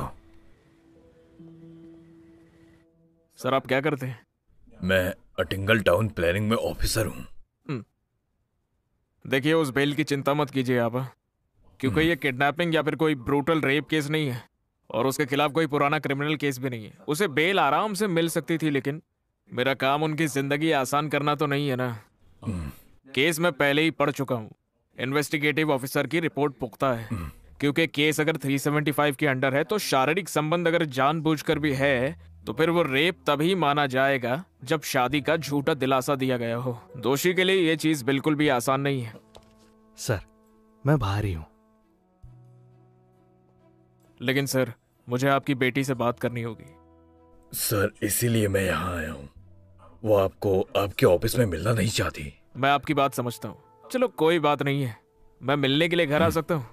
सर आप क्या करते हैं? मैं अटिंगल टाउन प्लानिंग में ऑफिसर हूँ। देखिए उस बेल की चिंता मत कीजिए आप, क्योंकि ये किडनैपिंग या फिर कोई ब्रूटल रेप केस नहीं है और उसके खिलाफ कोई पुराना क्रिमिनल केस भी नहीं है। उसे बेल आराम से मिल सकती थी, लेकिन मेरा काम उनकी जिंदगी आसान करना तो नहीं है ना। केस मैं पहले ही पढ़ चुका हूँ। इन्वेस्टिगेटिव ऑफिसर की रिपोर्ट पुख्ता है, क्योंकि केस अगर 375 के अंडर है तो शारीरिक संबंध अगर जानबूझकर भी है तो फिर वो रेप तभी माना जाएगा जब शादी का झूठा दिलासा दिया गया हो। दोषी के लिए ये चीज बिल्कुल भी आसान नहीं है। सर, मैं बाहर ही हूँ। लेकिन सर, मुझे आपकी बेटी से बात करनी होगी। सर, इसीलिए मैं यहाँ आया हूँ। वो आपको आपके ऑफिस में मिलना नहीं चाहती। मैं आपकी बात समझता हूँ। चलो कोई बात नहीं है, मैं मिलने के लिए घर आ सकता हूँ।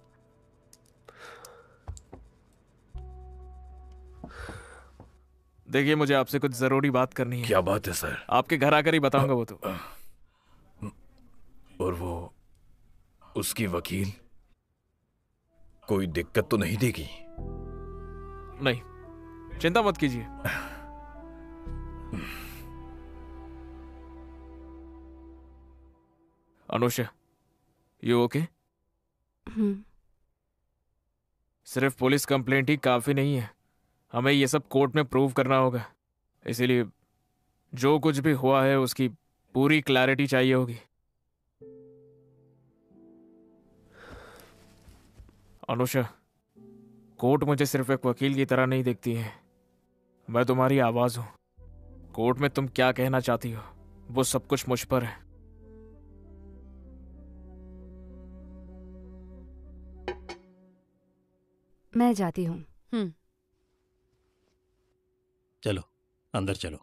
देखिए मुझे आपसे कुछ जरूरी बात करनी है। क्या बात है सर? आपके घर आकर ही बताऊंगा वो तो। और वो उसकी वकील कोई दिक्कत तो नहीं देगी? नहीं, चिंता मत कीजिए। Anusha, you okay? सिर्फ पुलिस कंप्लेंट ही काफी नहीं है, हमें ये सब कोर्ट में प्रूव करना होगा। इसीलिए जो कुछ भी हुआ है उसकी पूरी क्लैरिटी चाहिए होगी। अनुषा, कोर्ट मुझे सिर्फ एक वकील की तरह नहीं देखती है, मैं तुम्हारी आवाज हूं। कोर्ट में तुम क्या कहना चाहती हो वो सब कुछ मुझ पर है। मैं जाती हूँ। चलो अंदर चलो।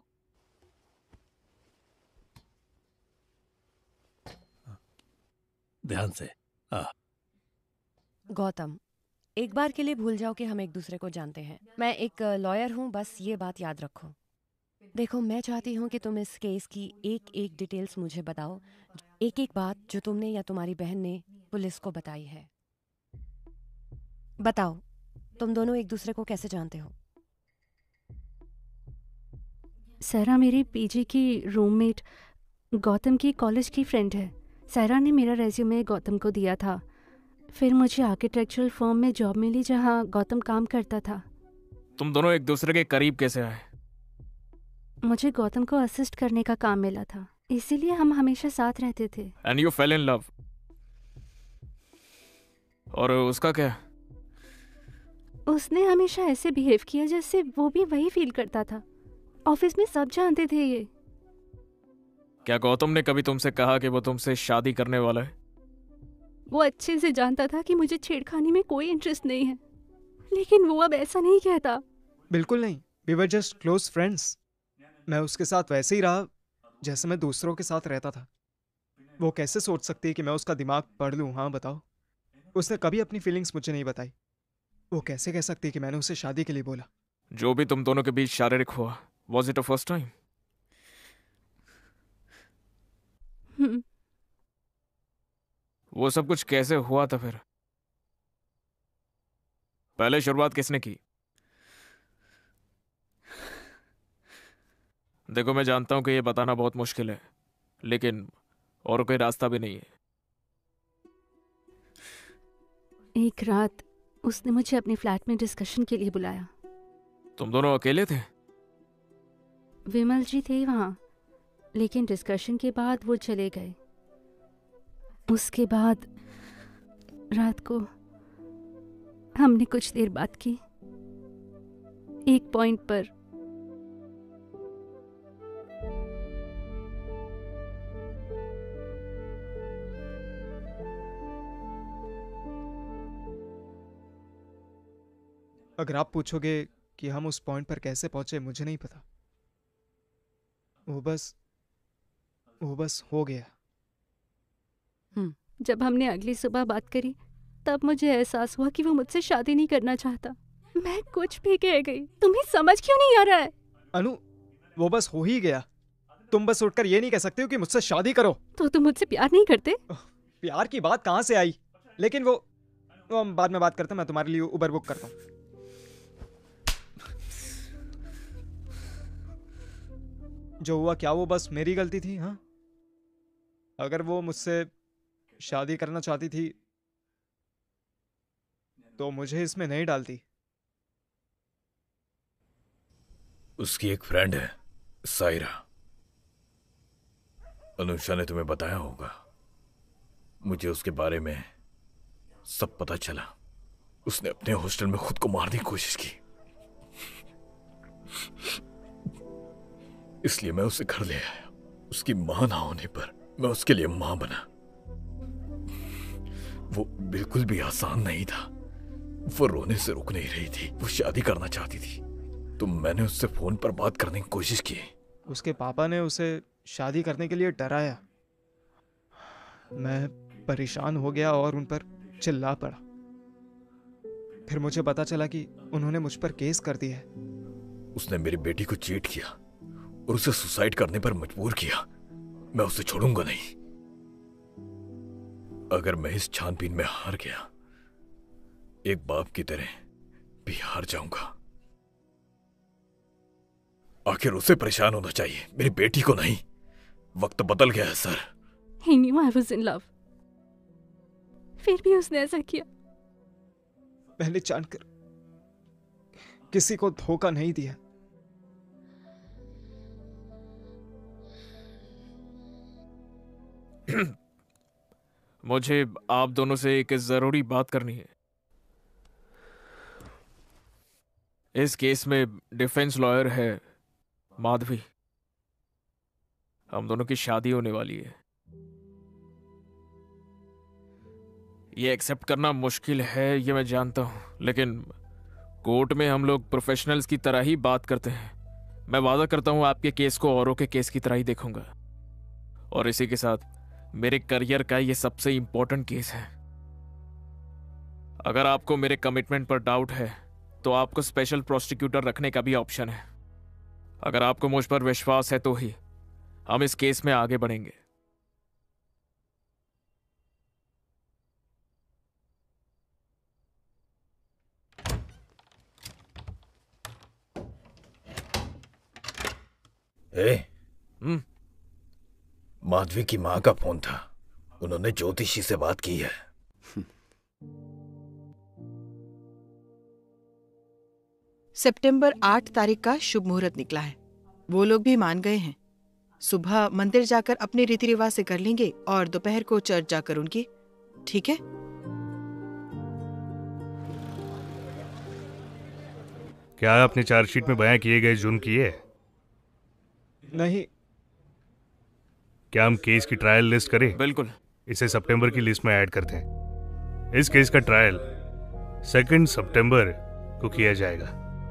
ध्यान से। गौतम, एक बार के लिए भूल जाओ कि हम एक दूसरे को जानते हैं। मैं एक लॉयर हूँ, बस ये बात याद रखो। देखो, मैं चाहती हूँ कि तुम इस केस की एक एक डिटेल्स मुझे बताओ, एक एक बात जो तुमने या तुम्हारी बहन ने पुलिस को बताई है। बताओ, तुम दोनों एक दूसरे को कैसे जानते हो? सहरा मेरी पीजी की रूममेट गौतम की कॉलेज की फ्रेंड है। सहरा ने मेरा रेज्यूमे गौतम को दिया था, फिर मुझे आर्किटेक्चरल फर्म में जॉब मिली जहां गौतम काम करता था। तुम दोनों एक दूसरे के करीब कैसे आए? मुझे गौतम को असिस्ट करने का काम मिला था, इसीलिए हम हमेशा साथ रहते थे। And you fell in love. और उसका क्या? उसने हमेशा ऐसे बिहेव किया जैसे वो भी वही फील करता था। ऑफिस में सब जानते थे ये। क्या गौतम ने कभी तुमसे कहा कि वो तुमसे शादी करने वाला है? वो अच्छे से जानता था कि मुझे छेड़खानी में कोई इंटरेस्ट नहीं है, लेकिन वो अब ऐसा नहीं कहता। बिल्कुल नहीं, we were just close friends. मैं उसके साथ वैसे ही रहा जैसे मैं दूसरों के साथ रहता था। वो कैसे सोच सकती है कि मैं उसका दिमाग पढ़ लूँ? हाँ बताओ। उसने कभी अपनी फीलिंग्स मुझे नहीं बताई। वो कैसे कह सकती है कि मैंने उसे शादी के लिए बोला? जो भी तुम दोनों के बीच शारीरिक हुआ, was it a first time? वो सब कुछ कैसे हुआ था फिर? पहले शुरुआत किसने की? देखो, मैं जानता हूं कि ये बताना बहुत मुश्किल है, लेकिन और कोई रास्ता भी नहीं है। एक रात उसने मुझे अपने फ्लैट में डिस्कशन के लिए बुलाया। तुम दोनों अकेले थे? विमल जी थे वहाँ, लेकिन डिस्कशन के बाद वो चले गए। उसके बाद रात को हमने कुछ देर बात की। एक पॉइंट पर अगर आप पूछोगे कि हम उस पॉइंट पर कैसे पहुंचे, मुझे नहीं पता। वो बस हो गया। जब हमने अगली सुबह बात करी, तब मुझे एहसास हुआ कि वो मुझसे शादी नहीं करना चाहता। मैं कुछ भी कह गई। तुम्हें समझ क्यों नहीं आ रहा है? अनु, वो बस हो ही गया। तुम बस उठकर ये नहीं कह सकते हो कि मुझसे शादी करो। तो तुम मुझसे प्यार नहीं करते? प्यार की बात कहाँ से आई? लेकिन वो हम बाद में बात करते हैं। मैं तुम्हारे लिए उबर बुक करता हूँ। जो हुआ क्या वो बस मेरी गलती थी? हाँ, अगर वो मुझसे शादी करना चाहती थी तो मुझे इसमें नहीं डालती। उसकी एक फ्रेंड है, सायरा। अनुषा ने तुम्हें बताया होगा। मुझे उसके बारे में सब पता चला। उसने अपने हॉस्टल में खुद को मारने की कोशिश की, इसलिए मैं उसे घर ले आया। उसकी मां ना होने पर मैं उसके लिए मां बना। वो बिल्कुल भी आसान नहीं था। वो रोने से रुक नहीं रही थी। वो शादी करना चाहती थी, तो मैंने उससे फोन पर बात करने की कोशिश की। उसके पापा ने उसे शादी करने के लिए डराया। मैं परेशान हो गया और उन पर चिल्ला पड़ा। फिर मुझे पता चला कि उन्होंने मुझ पर केस कर दिया है। उसने मेरी बेटी को चीट किया और उसे सुसाइड करने पर मजबूर किया। मैं उसे छोड़ूंगा नहीं। अगर मैं इस छानबीन में हार गया, एक बाप की तरह भी हार जाऊंगा। आखिर उसे परेशान होना चाहिए, मेरी बेटी को नहीं। वक्त बदल गया है sir. He knew I was in love. फिर भी उसने ऐसा किया। मैंने जानकर किसी को धोखा नहीं दिया। मुझे आप दोनों से एक जरूरी बात करनी है। इस केस में डिफेंस लॉयर है माधवी। हम दोनों की शादी होने वाली है। ये एक्सेप्ट करना मुश्किल है, ये मैं जानता हूं, लेकिन कोर्ट में हम लोग प्रोफेशनल्स की तरह ही बात करते हैं। मैं वादा करता हूं आपके केस को औरों के केस की तरह ही देखूंगा। और इसी के साथ मेरे करियर का ये सबसे इंपॉर्टेंट केस है। अगर आपको मेरे कमिटमेंट पर डाउट है तो आपको स्पेशल प्रोसिक्यूटर रखने का भी ऑप्शन है। अगर आपको मुझ पर विश्वास है तो ही हम इस केस में आगे बढ़ेंगे। माधवी की मां का फोन था। उन्होंने ज्योतिषी से बात की है। सितंबर 8 तारीख का शुभ मुहूर्त निकला है। वो लोग भी मान गए हैं। सुबह मंदिर जाकर अपने रीति रिवाज से कर लेंगे और दोपहर को चर्च जाकर उनकी। ठीक है? क्या आपने चार्जशीट में बयां किए गए जुर्म किए? नहीं। क्या हम केस की ट्रायल लिस्ट करें? बिल्कुल। इसे सितंबर की लिस्ट में ऐड करते हैं। इस केस का ट्रायल 2 सितंबर को किया जाएगा।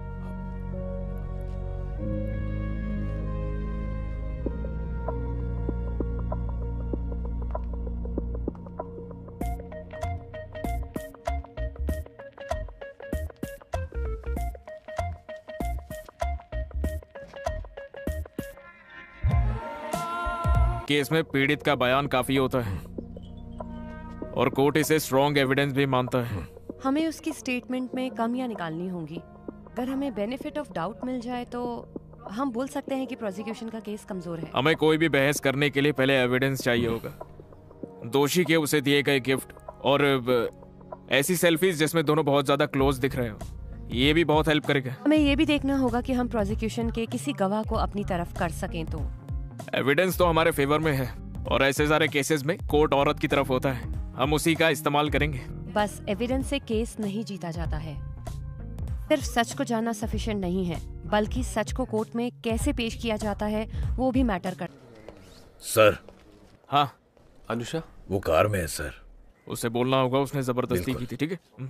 केस में पीड़ित का बयान काफी होता है और कोर्ट इसे स्ट्रॉन्ग एविडेंस भी मानता है। हमें उसकी स्टेटमेंट में कमियां निकालनी होंगी। अगर हमें बेनिफिट ऑफ डाउट मिल जाए तो हम बोल सकते हैं कि प्रोसिक्यूशन का केस कमजोर है। हमें कोई भी बहस करने के लिए पहले एविडेंस चाहिए होगा। दोषी के उसे दिए गए गिफ्ट और ऐसी सेल्फीज जिसमें दोनों बहुत ज्यादा क्लोज दिख रहे हो, ये भी बहुत हेल्प करेगा। हमें ये भी देखना होगा कि हम प्रोसिक्यूशन के किसी गवाह को अपनी तरफ कर सकें। तो एविडेंस तो हमारे फेवर में है और ऐसे सारे केसेस में कोर्ट औरत की तरफ होता है, हम उसी का इस्तेमाल करेंगे। बस एविडेंस से केस नहीं जीता जाता है। सिर्फ सच को जानना सफिशिएंट नहीं है, बल्कि सच को कोर्ट में कैसे पेश किया जाता है वो भी मैटर कर। सर। हाँ अनुषा, वो कार में है सर। उसे बोलना होगा उसने जबरदस्ती की थी। ठीक है।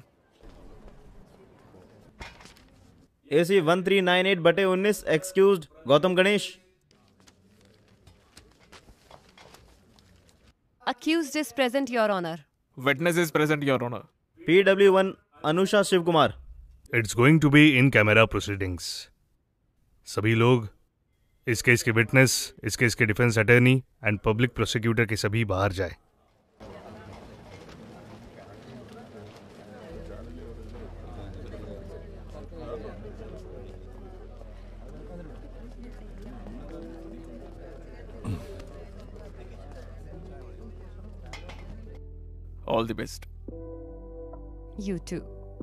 AC 1398/19 accused Gautam Ganesh. Accused is present, Your Honor. Witness is present, Your Honor. PW1 Anusha Shiv Kumar. It's going to be in camera proceedings. सभी लोग, इस केस के विटनेस, इस केस के defence attorney and public prosecutor के सभी बाहर जाए। All the best. You too.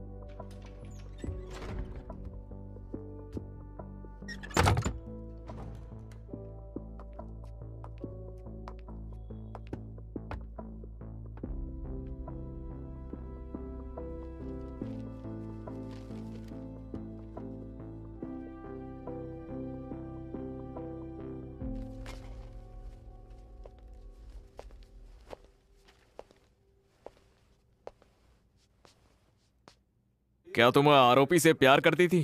क्या तुम आरोपी से प्यार करती थी?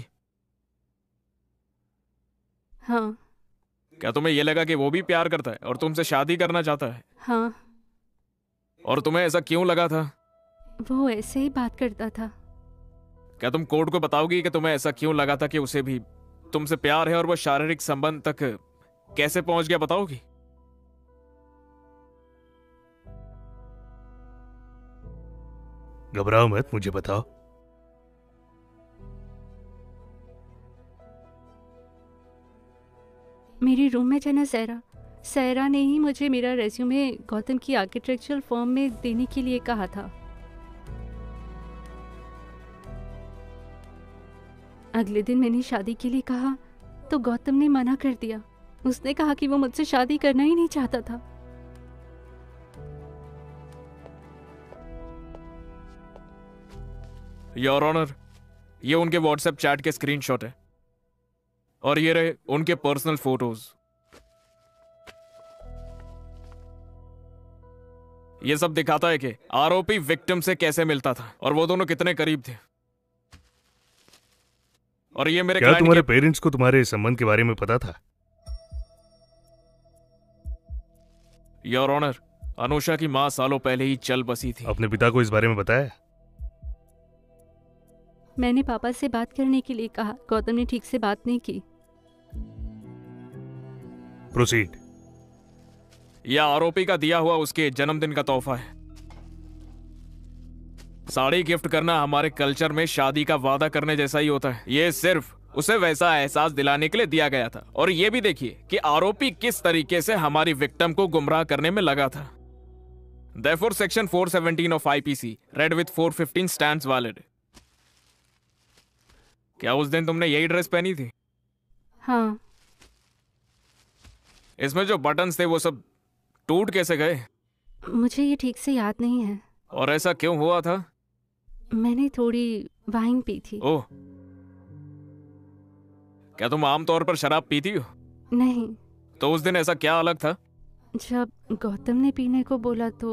हाँ। क्या तुम्हें यह लगा कि वो भी प्यार करता है और तुमसे शादी करना चाहता है? हाँ। और तुम्हें ऐसा क्यों लगा था? वो ऐसे ही बात करता था। क्या तुम कोर्ट को बताओगी कि तुम्हें ऐसा क्यों लगा था कि उसे भी तुमसे प्यार है और वो शारीरिक संबंध तक कैसे पहुंच गया, बताओगी? घबराओ मत, मुझे बताओ। मेरी रूममेट है ना सहरा ने ही मुझे मेरा रेज्यूमे गौतम की आर्किटेक्चरल फर्म में देने के लिए कहा था। अगले दिन मैंने शादी के लिए कहा तो गौतम ने मना कर दिया। उसने कहा कि वो मुझसे शादी करना ही नहीं चाहता था। योर ऑनर, ये उनके व्हाट्सएप चैट के स्क्रीनशॉट है और ये रहे उनके पर्सनल फोटोज। ये सब दिखाता है कि आरोपी विक्टिम से कैसे मिलता था और वो दोनों कितने करीब थे। और ये मेरे क्या तुम्हारे पेरेंट्स को तुम्हारे संबंध के बारे में पता था? योर ऑनर, अनुषा की मां सालों पहले ही चल बसी थी। अपने पिता को इस बारे में बताया? मैंने पापा से बात करने के लिए कहा, गौतम ने ठीक से बात नहीं की। प्रोसीड। यह आरोपी का दिया हुआ उसके जन्मदिन का तोहफा है। साड़ी गिफ्ट करना हमारे कल्चर में शादी का वादा करने जैसा ही होता है। यह सिर्फ उसे वैसा एहसास दिलाने के लिए दिया गया था। और यह भी देखिए कि आरोपी किस तरीके से हमारी विक्टिम को गुमराह करने में लगा था। Therefore, Section 417 of IPC, read with 415 stands valid. क्या उस दिन तुमने यही ड्रेस पहनी थी? हाँ। इसमें जो बटन्स थे वो सब टूट कैसे गए? मुझे ये ठीक से याद नहीं है। और ऐसा क्यों हुआ था? मैंने थोड़ी वाइन पी थी। ओह, क्या तुम आमतौर पर शराब पीती हो? नहीं। तो उस दिन ऐसा क्या अलग था? जब गौतम ने पीने को बोला तो।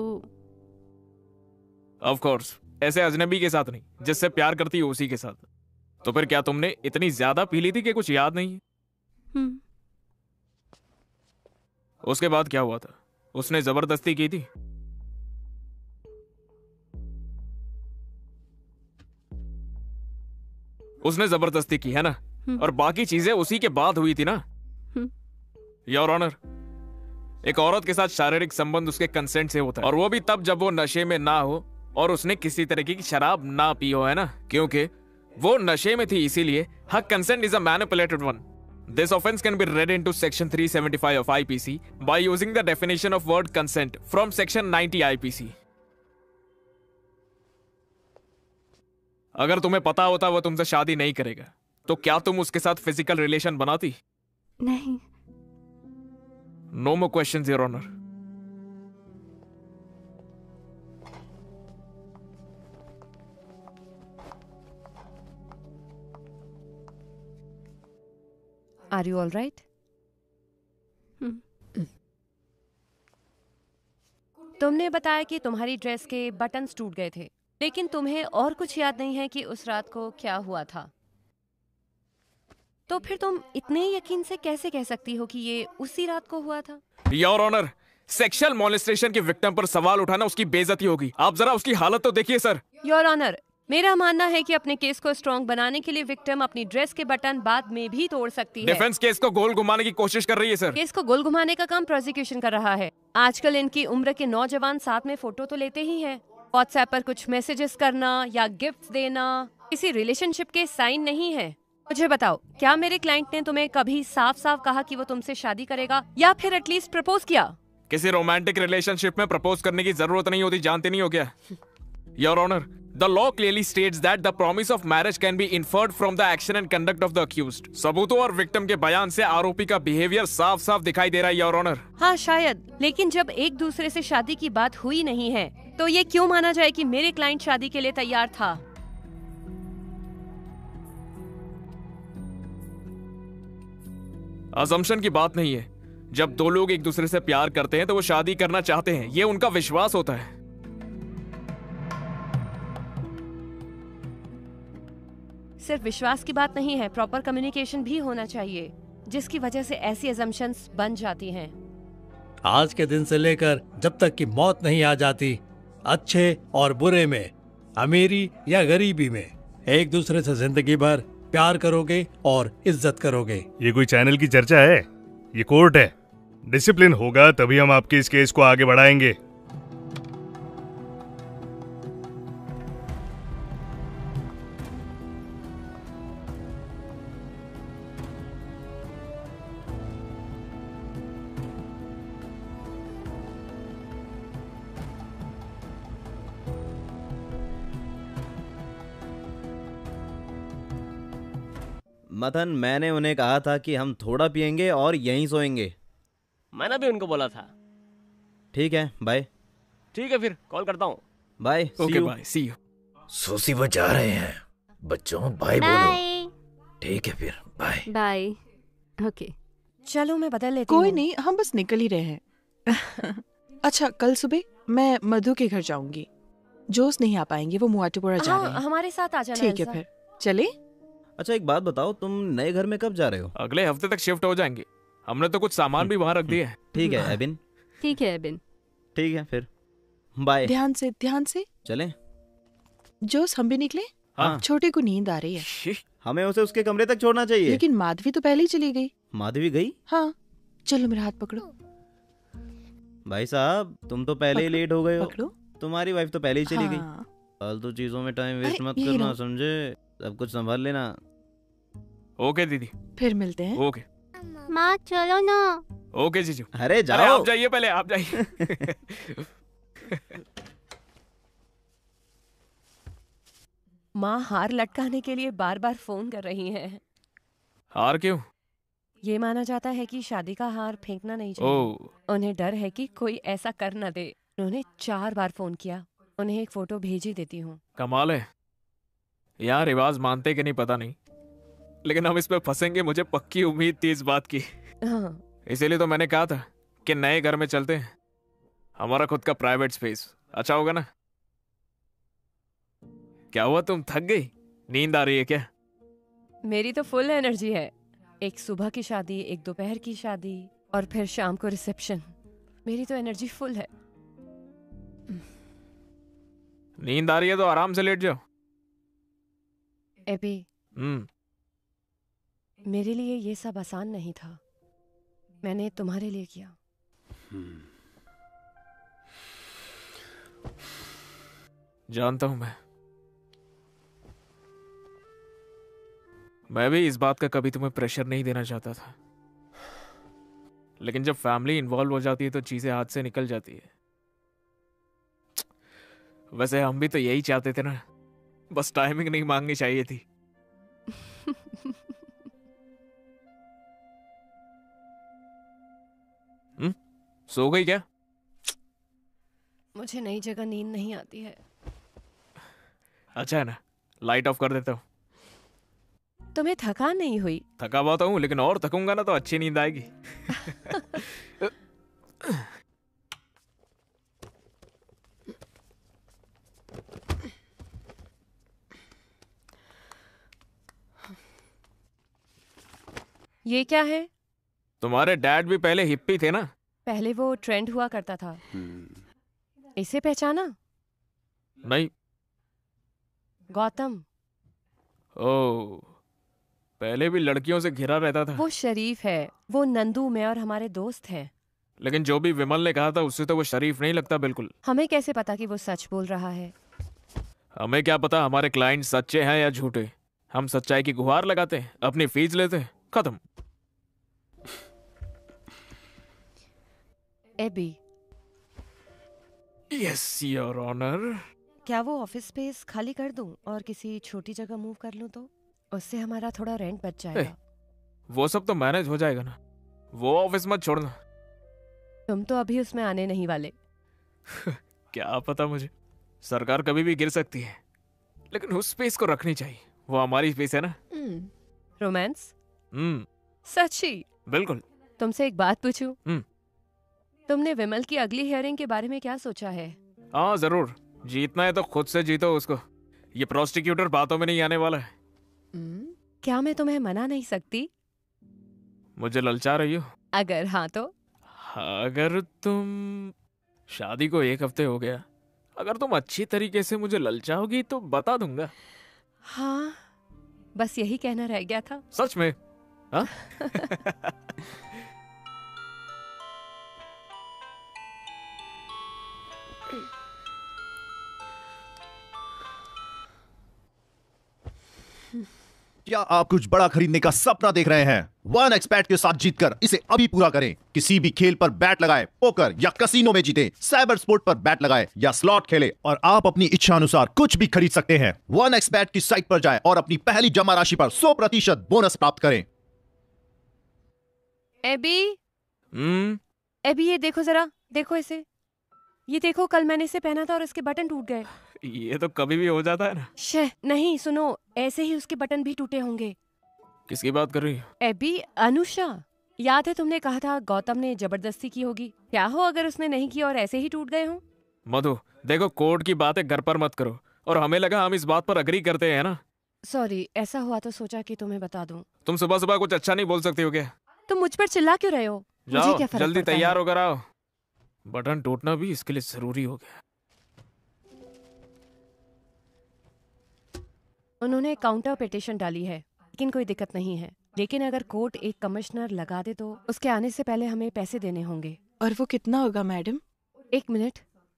ऑफ कोर्स, ऐसे अजनबी के साथ नहीं, जिससे प्यार करती हो उसी के साथ। तो फिर क्या तुमने इतनी ज्यादा पी ली थी कि कुछ याद नहीं है? उसके बाद क्या हुआ था? उसने जबरदस्ती की थी? उसने जबरदस्ती की है ना? और बाकी चीजें उसी के बाद हुई थी ना? योर ऑनर, एक औरत के साथ शारीरिक संबंध उसके कंसेंट से होता है, और वो भी तब जब वो नशे में ना हो और उसने किसी तरीके की शराब ना पी हो, है ना? क्योंकि वो नशे में थी, इसीलिए हर consent is a manipulated one. This offense can be read into Section 375 of IPC by using the definition of word consent from Section 90 IPC. अगर तुम्हें पता होता वो तुमसे शादी नहीं करेगा, तो क्या तुम उसके साथ फिजिकल रिलेशन बनाती? नहीं। No more questions, Your Honor. Are you all right? तुमने बताया कि तुम्हारी ड्रेस के बटन्स टूट गए थे, लेकिन तुम्हें और कुछ याद नहीं है कि उस रात को क्या हुआ था। तो फिर तुम इतने यकीन से कैसे कह सकती हो कि ये उसी रात को हुआ था? योर ऑनर, सेक्सुअल मॉलेस्टेशन की विक्टिम पर सवाल उठाना उसकी बेइज्जती होगी। आप जरा उसकी हालत तो देखिए सर। योर ऑनर, मेरा मानना है कि अपने केस को स्ट्रॉन्ग बनाने के लिए विक्टिम अपनी ड्रेस के बटन बाद में भी तोड़ सकती है। डिफेंस केस को गोल घुमाने की कोशिश कर रही है सर। केस को गोल घुमाने का काम प्रोसिक्यूशन कर रहा है। आजकल इनकी उम्र के नौजवान साथ में फोटो तो लेते ही हैं। व्हाट्सएप पर कुछ मैसेजेस करना या गिफ्ट देना किसी रिलेशनशिप के साइन नहीं है। मुझे बताओ, क्या मेरे क्लाइंट ने तुम्हें कभी साफ साफ कहा कि वो तुमसे शादी करेगा या फिर एटलीस्ट प्रपोज किया? किसी रोमांटिक रिलेशनशिप में प्रपोज करने की जरूरत नहीं होती, जानते नहीं हो क्या? Your honour, the law clearly states that the promise of marriage can be inferred from the action and conduct of the accused. सबूतों और विक्टिम के बयान से आरोपी का बिहेवियर साफ साफ दिखाई दे रहा है योर ऑनर। हाँ शायद, लेकिन जब एक दूसरे से शादी की बात हुई नहीं है तो ये क्यों माना जाए कि मेरे क्लाइंट शादी के लिए तैयार था? असम्पशन की बात नहीं है। जब दो लोग एक दूसरे से प्यार करते हैं तो वो शादी करना चाहते हैं, ये उनका विश्वास होता है। सिर्फ विश्वास की बात नहीं है, प्रॉपर कम्युनिकेशन भी होना चाहिए, जिसकी वजह से ऐसी असम्पशंस बन जाती हैं। आज के दिन से लेकर जब तक कि मौत नहीं आ जाती, अच्छे और बुरे में, अमीरी या गरीबी में, एक दूसरे से जिंदगी भर प्यार करोगे और इज्जत करोगे। ये कोई चैनल की चर्चा है? ये कोर्ट है। डिसिप्लिन होगा तभी हम आपके इस केस को आगे बढ़ाएंगे। मथन, मैंने उन्हें कहा था कि हम थोड़ा पियेंगे और यहीं सोएंगे। मैंने भी उनको बोला था। ठीक है, बाय। ठीक है, फिर कॉल करता हूँ। Bye. Okay, bye, see you. सोसी वो जा रहे हैं। बच्चों बाय बोलो। ठीक है फिर, बाय। बाय। ओके, चलो मैं बदल लेती हूँ। कोई नहीं, हम बस निकल ही रहे हैं। अच्छा, कल सुबह मैं मधु के घर जाऊंगी। जोश नहीं आ पाएंगे, वो मुआटुपुरा जा रहे हैं। हमारे साथ आ जाना। ठीक है, फिर चले। अच्छा, एक बात बताओ, तुम नए घर में कब जा रहे हो? अगले हफ्ते तक शिफ्ट हो जाएंगे। हमने तो कुछ सामान भी वहां रख दिए हैं। ठीक है एबिन। ठीक है एबिन। ठीक है फिर, बाय। ध्यान से चलें? जोश, हम भी निकले। हाँ। छोटे को नींद आ रही है। हमें उसे उसके कमरे तक छोड़ना चाहिए। लेकिन माधवी तो पहले ही चली गई। माधवी गई? हाँ, चलो मेरा हाथ पकड़ो। भाई साहब, तुम तो पहले ही लेट हो गए हो। पकड़ो। तुम्हारी वाइफ तो पहले ही चली गई। हाँ। फालतू चीजों में टाइम वेस्ट मत यही करना, रहो। समझे? सब कुछ संभाल लेना। ओके दीदी, फिर मिलते हैं। ओके। माँ चलो ना। ओके जीजू। अरे जाओ। अरे आप जाइए, पहले आप जाइए। माँ हार लटकाने के लिए बार बार फोन कर रही हैं। हार क्यों? ये माना जाता है कि शादी का हार फेंकना नहीं चाहिए। उन्हें डर है कि कोई ऐसा कर न दे। उन्होंने 4 बार फोन किया। उन्हें एक फोटो भेज ही देती हूँ। कमाल है, यहाँ रिवाज मानते कि नहीं पता नहीं, लेकिन हम इस पे फंसेंगे, मुझे पक्की उम्मीद थी इस बात की। हाँ। इसीलिए तो मैंने कहा था कि नए घर में चलते हैं, हमारा खुद का प्राइवेट स्पेस। अच्छा होगा ना? क्या हुआ, तुम थक गई? नींद आ रही है क्या? मेरी तो फुल एनर्जी है। एक सुबह की शादी, एक दोपहर की शादी और फिर शाम को रिसेप्शन। मेरी तो एनर्जी फुल है। नींद आ रही है तो आराम से लेट जाओ। एबी, मेरे लिए ये सब आसान नहीं था। मैंने तुम्हारे लिए किया। जानता हूं मैं भी इस बात का कभी तुम्हें प्रेशर नहीं देना चाहता था, लेकिन जब फैमिली इन्वॉल्व हो जाती है तो चीजें हाथ से निकल जाती है। वैसे हम भी तो यही चाहते थे ना, बस टाइमिंग नहीं मांगनी चाहिए थी। सो गई क्या? मुझे नई जगह नींद नहीं आती है। अच्छा है ना, लाइट ऑफ कर देता हूँ। तुम्हें थकान नहीं हुई? थका बहुत हूँ, लेकिन और थकूंगा ना तो अच्छी नींद आएगी। ये क्या है? तुम्हारे डैड भी पहले हिप्पी थे ना? पहले वो ट्रेंड हुआ करता था। इसे पहचाना? नहीं। गौतम। ओह, पहले भी लड़कियों से घिरा रहता था। वो शरीफ है। वो नंदू, मैं और हमारे दोस्त हैं। लेकिन जो भी विमल ने कहा था उससे तो वो शरीफ नहीं लगता बिल्कुल। हमें कैसे पता कि वो सच बोल रहा है? हमें क्या पता हमारे क्लाइंट सच्चे हैं या झूठे। हम सच्चाई की गुहार लगाते हैं, अपनी फीस लेते हैं, खत्म। एबी। Yes your honour. क्या वो ऑफिस स्पेस खाली कर दूं और किसी छोटी जगह मूव कर लूं तो? उससे हमारा थोड़ा रेंट बच जाएगा। वो सब तो मैनेज हो जाएगा ना, वो ऑफिस मत छोड़ना। तुम तो अभी उसमें आने नहीं वाले। क्या पता मुझे, सरकार कभी भी गिर सकती है, लेकिन उस स्पेस को रखनी चाहिए, वो हमारी स्पेस है ना। रोमांस? सच्ची? बिल्कुल। तुमसे एक बात पूछूं? तुमने विमल की अगली हियरिंग के बारे में क्या सोचा है? हाँ जरूर, जीतना है तो खुद से जीतो उसको। ये प्रोसिक्यूटर बातों में नहीं आने वाला है। क्या मैं तुम्हें मना नहीं सकती? मुझे ललचा रही हो? अगर हाँ तो? अगर तुम, शादी को 1 हफ्ते हो गया, अगर तुम अच्छी तरीके से मुझे ललचाओगी तो बता दूंगा। हाँ, बस यही कहना रह गया था। सच में? हाँ? क्या आप कुछ बड़ा खरीदने का सपना देख रहे हैं? वन एक्सपेट के साथ जीतकर इसे अभी पूरा करें। किसी भी खेल पर बैट लगाए, पोकर या कसिनो में जीते, साइबर स्पोर्ट पर बैट लगाए या स्लॉट खेले और आप अपनी इच्छा अनुसार कुछ भी खरीद सकते हैं। वन एक्सपेट की साइट पर जाएं और अपनी पहली जमा राशि पर 100% बोनस प्राप्त करें। एबी, एबी ये देखो जरा, देखो इसे। ये देखो, कल मैंने इसे पहना था और इसके बटन टूट गए। ये तो कभी भी हो जाता है ना। शे, नहीं सुनो, ऐसे ही उसके बटन भी टूटे होंगे। किसकी बात कर रही हो? एबी, अनुषा। याद है तुमने कहा था गौतम ने जबरदस्ती की होगी? क्या हो अगर उसने नहीं की और ऐसे ही टूट गए हों? मधु देखो, कोर्ट की बातें घर पर मत करो। और हमें लगा हम इस बात पर अग्री करते हैं ना। सॉरी, ऐसा हुआ तो सोचा कि तुम्हें बता दूं। तुम सुबह सुबह कुछ अच्छा नहीं बोल सकती हो क्या? तुम मुझ पर चिल्ला क्यों रहे हो? जाओ, मुझे क्या फर्क जल्दी पड़ता है? तैयार होकर आओ। बटन टूटना भी इसके लिए जरूरी हो गया। उन्होंने काउंटर पिटीशन डाली है, लेकिन कोई दिक्कत नहीं है। लेकिन अगर कोर्ट एक कमिश्नर लगा दे तो उसके आने से पहले हमें पैसे देने होंगे। और वो कितना होगा मैडम? 1 मिनट।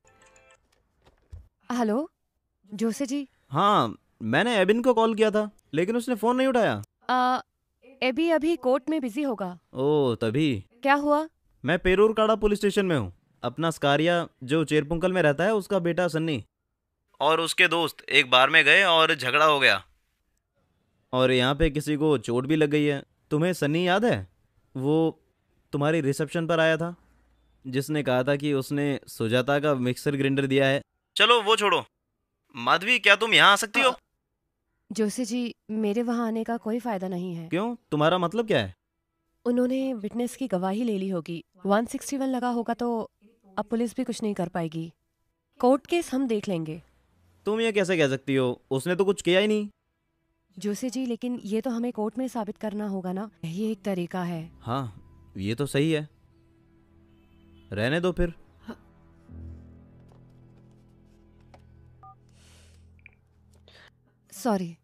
हेलो जोसे जी। हाँ, मैंने एबिन को कॉल किया था लेकिन उसने फोन नहीं उठाया। एबी अभी कोर्ट में बिजी होगा। ओह तभी। क्या हुआ? मैं पेरूरकाड़ा पुलिस स्टेशन में हूँ। अपना स्कारिया जो चेरपुंकल में रहता है उसका बेटा सन्नी और उसके दोस्त एक बार में गए और झगड़ा हो गया और यहाँ पे किसी को चोट भी लग गई है। तुम्हें सन्नी याद है? वो तुम्हारी रिसेप्शन पर आया था जिसने कहा था कि उसने सुजाता का मिक्सर ग्राइंडर दिया है। चलो वो छोड़ो, माधवी क्या तुम यहाँ आ सकती हो? जोसे जी, मेरे वहाँ आने का कोई फायदा नहीं है। क्यों, तुम्हारा मतलब क्या है? उन्होंने विटनेस की गवाही ले ली होगी। 161 लगा होगा तो अब पुलिस भी कुछ नहीं कर पाएगी। कोर्ट केस हम देख लेंगे। तुम ये कैसे कह सकती हो? उसने तो कुछ किया ही नहीं। जोसे जी, लेकिन ये तो हमें कोर्ट में साबित करना होगा ना, यही एक तरीका है। हाँ ये तो सही है, रहने दो फिर। सॉरी।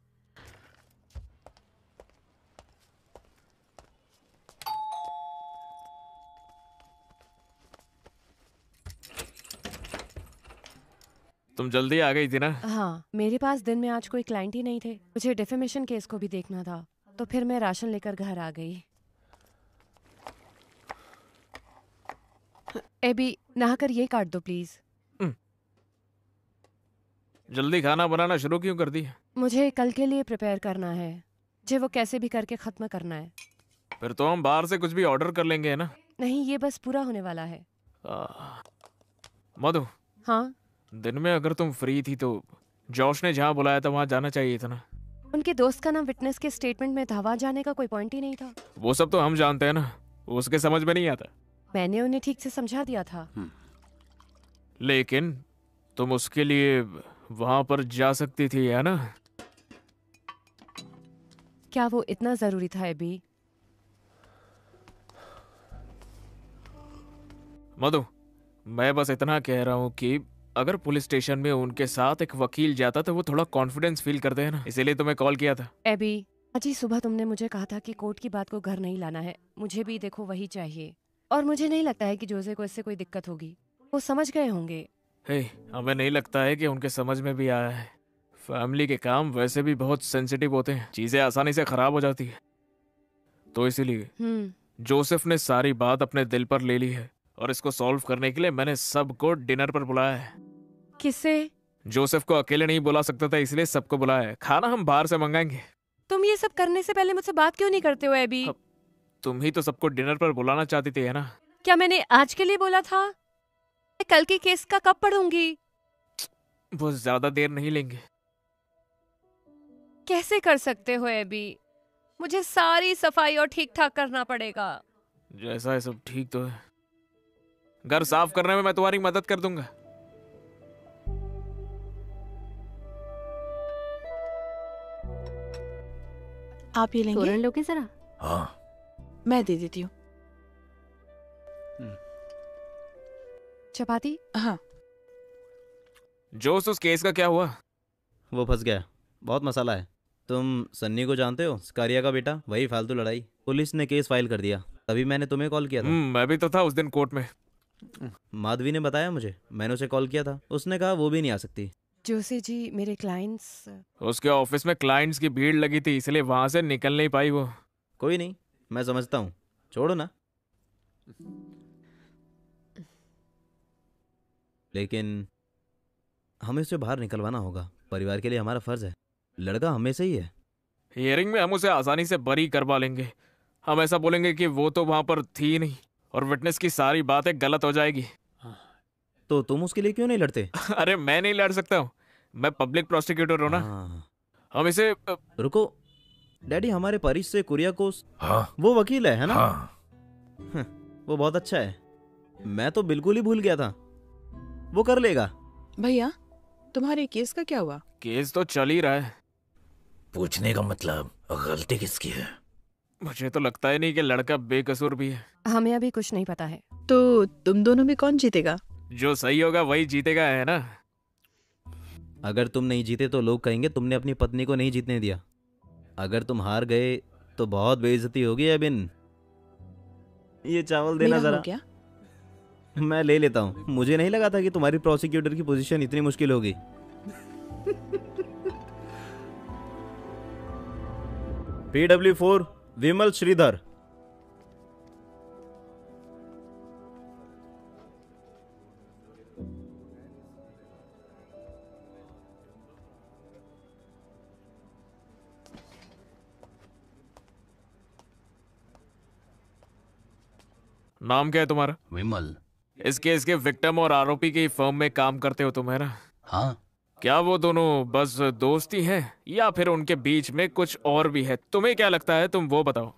तुम जल्दी आ गई थी ना? हाँ, मेरे पास दिन में आज कोई क्लाइंट ही नहीं थे। मुझे डिफेमेशन केस को भी देखना था तो फिर मैं राशन लेकर घर आ गई। एबी, नहाकर ये काट दो प्लीज। जल्दी खाना बनाना शुरू क्यों कर दी? मुझे कल के लिए प्रिपेयर करना है, मुझे वो कैसे भी करके खत्म करना है। फिर तो हम बाहर से कुछ भी ऑर्डर कर लेंगे, है ना? नहीं, ये बस पूरा होने वाला है। मधु। हाँ? दिन में अगर तुम फ्री थी तो जॉश ने जहाँ बुलाया था वहाँ जाना चाहिए था ना? उनके दोस्त का नाम विटनेस के स्टेटमेंट में था, वहाँ जाने का कोई पॉइंट ही नहीं था। वो सब तो हम जानते हैं ना, उसके समझ में नहीं आता। मैंने उन्हें ठीक से समझा दिया था। लेकिन तुम उसके लिए वहां पर जा सकती थी, है ना? क्या वो इतना जरूरी था एबी? मधु, मैं बस इतना कह रहा हूँ कि अगर पुलिस स्टेशन में उनके साथ एक वकील जाता तो वो थोड़ा कॉन्फिडेंस फील करते हैं ना, इसीलिए तुम्हें कॉल किया था। एबी, आज ही सुबह तुमने मुझे कहा था कि कोर्ट की बात को घर नहीं लाना है। मुझे भी देखो वही चाहिए, और मुझे नहीं लगता है कि जोसे को इससे कोई दिक्कत होगी। वो समझ गए होंगे। हमें नहीं लगता है कि उनके समझ में भी आया है। फैमिली के काम वैसे भी बहुत सेंसिटिव होते हैं, चीजें आसानी से खराब हो जाती है, तो इसीलिए जोसेफ ने सारी बात अपने दिल पर ले ली है, और इसको सॉल्व करने के लिए मैंने सबको डिनर पर बुलाया है। किसे? जोसेफ को अकेले नहीं बुला सकता था, इसलिए सबको बुलाया है। खाना हम बाहर से मंगाएंगे। तुम ये सब करने से पहले मुझसे बात क्यों नहीं करते हो एबी? तुम ही तो सबको डिनर पर बुलाना चाहती थी, है ना? क्या मैंने आज के लिए बोला था? मैं कल की केस का कब पढ़ूंगी? वो ज्यादा देर नहीं लेंगे। कैसे कर सकते हो एबी? मुझे सारी सफाई और ठीक ठाक करना पड़ेगा। जैसा है सब ठीक तो है। घर साफ करने में मैं तुम्हारी मदद कर दूंगा। आप ये लेंगे? तोरण लोगे जरा? हाँ, मैं दे देती हूँ। चपाती? हाँ। जोश, उस केस का क्या हुआ? वो फंस गया, बहुत मसाला है। तुम सन्नी को जानते हो, स्कारिया का बेटा, वही फालतू लड़ाई। पुलिस ने केस फाइल कर दिया, तभी मैंने तुम्हें कॉल किया था। मैं भी तो था उस दिन कोर्ट में। माधवी ने बताया मुझे, मैंने उसे कॉल किया था, उसने कहा वो भी नहीं आ सकती। जोशी जी, मेरे क्लाइंट्स। उसके ऑफिस में क्लाइंट्स की भीड़ लगी थी, इसलिए वहां से निकल नहीं पाई वो। कोई नहीं, मैं समझता हूँ, छोड़ो ना। लेकिन हमें उसे बाहर निकलवाना होगा, परिवार के लिए हमारा फर्ज है। लड़का हमें से ही है। हियरिंग में हम उसे आसानी से बरी करवा लेंगे। हम ऐसा बोलेंगे कि वो तो वहां पर थी नहीं, और विटनेस की सारी बातें गलत हो जाएगी। तो तुम उसके लिए क्यों नहीं लड़ते? अरे मैं नहीं लड़ सकता हूँ, मैं पब्लिक प्रोसिक्यूटर हूँ ना। हम इसे रुको डैडी, हमारे परिस से कुरियाकोस, हाँ, वो वकील है ना? हाँ। वो बहुत अच्छा है, मैं तो बिल्कुल ही भूल गया था। वो कर लेगा। भैया, तुम्हारे केस का क्या हुआ? केस तो चल ही रहा है। पूछने का मतलब गलती किसकी है? मुझे तो लगता ही नहीं कि लड़का बेकसूर भी है। हमें अभी कुछ नहीं पता है। तो तुम दोनों में कौन जीतेगा? जो सही होगा वही जीतेगा, है ना? अगर तुम नहीं जीते तो लोग कहेंगे तुमने अपनी पत्नी को नहीं जीतने दिया। अगर तुम हार गए तो बहुत बेइज्जती होगी। अबिन, ये चावल देना मेरा जरा। हो गया? मैं ले लेता हूँ। मुझे नहीं लगा था कि तुम्हारी प्रोसिक्यूटर की पोजीशन इतनी मुश्किल होगी। PW4 विमल श्रीधर। नाम क्या है तुम्हारा? विमल। इस केस के विक्टिम और आरोपी की फर्म में काम करते हो तुम, है ना? हाँ। क्या वो दोनों बस दोस्त ही हैं या फिर उनके बीच में कुछ और भी है? तुम्हें क्या लगता है, तुम वो बताओ।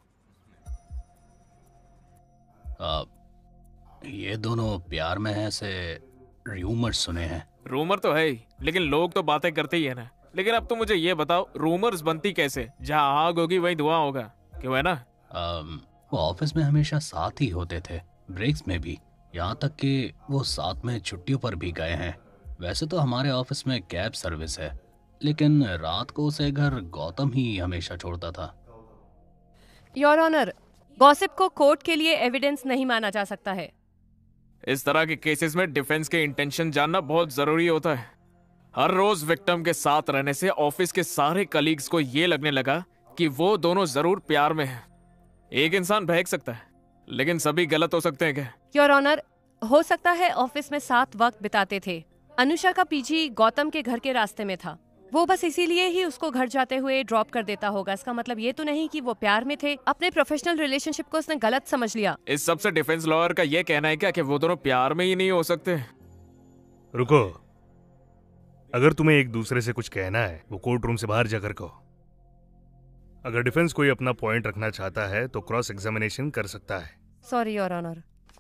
ये दोनों प्यार में हैं, से रूमर्स सुने हैं। रूमर तो है ही, लेकिन लोग तो बातें करते ही है ना। लेकिन अब तुम मुझे ये बताओ, रूमर्स बनती कैसे? जहाँ आग होगी वहीं धुआं होगा, क्यों, है ना? वो ऑफिस में हमेशा साथ ही होते थे, ब्रेक्स में भी, यहाँ तक कि वो साथ में छुट्टियों पर भी गए हैं। वैसे तो हमारे ऑफिस में कैब सर्विस है, लेकिन रात को उसे घर गौतम ही हमेशा छोड़ता था। योर ऑनर, गॉसिप को कोर्ट के लिए एविडेंस नहीं माना जा सकता है। इस तरह के केसेस में डिफेंस के इंटेंशन जानना बहुत जरूरी होता है। हर रोज विक्टिम के साथ रहने से ऑफिस के सारे कलीग्स को ये लगने लगा कि वो दोनों जरूर प्यार में हैं। एक इंसान बहक सकता है, लेकिन सभी गलत हो सकते हैं क्या? योर ऑनर, हो सकता है ऑफिस में साथ वक्त बिताते थे। अनुषा का पीजी गौतम के घर के रास्ते में था। वो बस इसीलिए ही उसको घर जाते हुए ड्रॉप कर देता होगा। इसका मतलब ये तो नहीं कि वो प्यार में थे। अपने प्रोफेशनल रिलेशनशिप को उसने गलत समझ लिया। इस सबसे डिफेंस लॉयर का ये कहना है क्या कि वो दोनों प्यार में ही नहीं हो सकते? रुको, अगर तुम्हें एक दूसरे से कुछ कहना है वो कोर्ट रूम से बाहर जाकर कहो। अगर डिफेंस कोई अपना पॉइंट रखना चाहता है तो क्रॉस एग्जामिनेशन कर सकता है। Sorry your honour.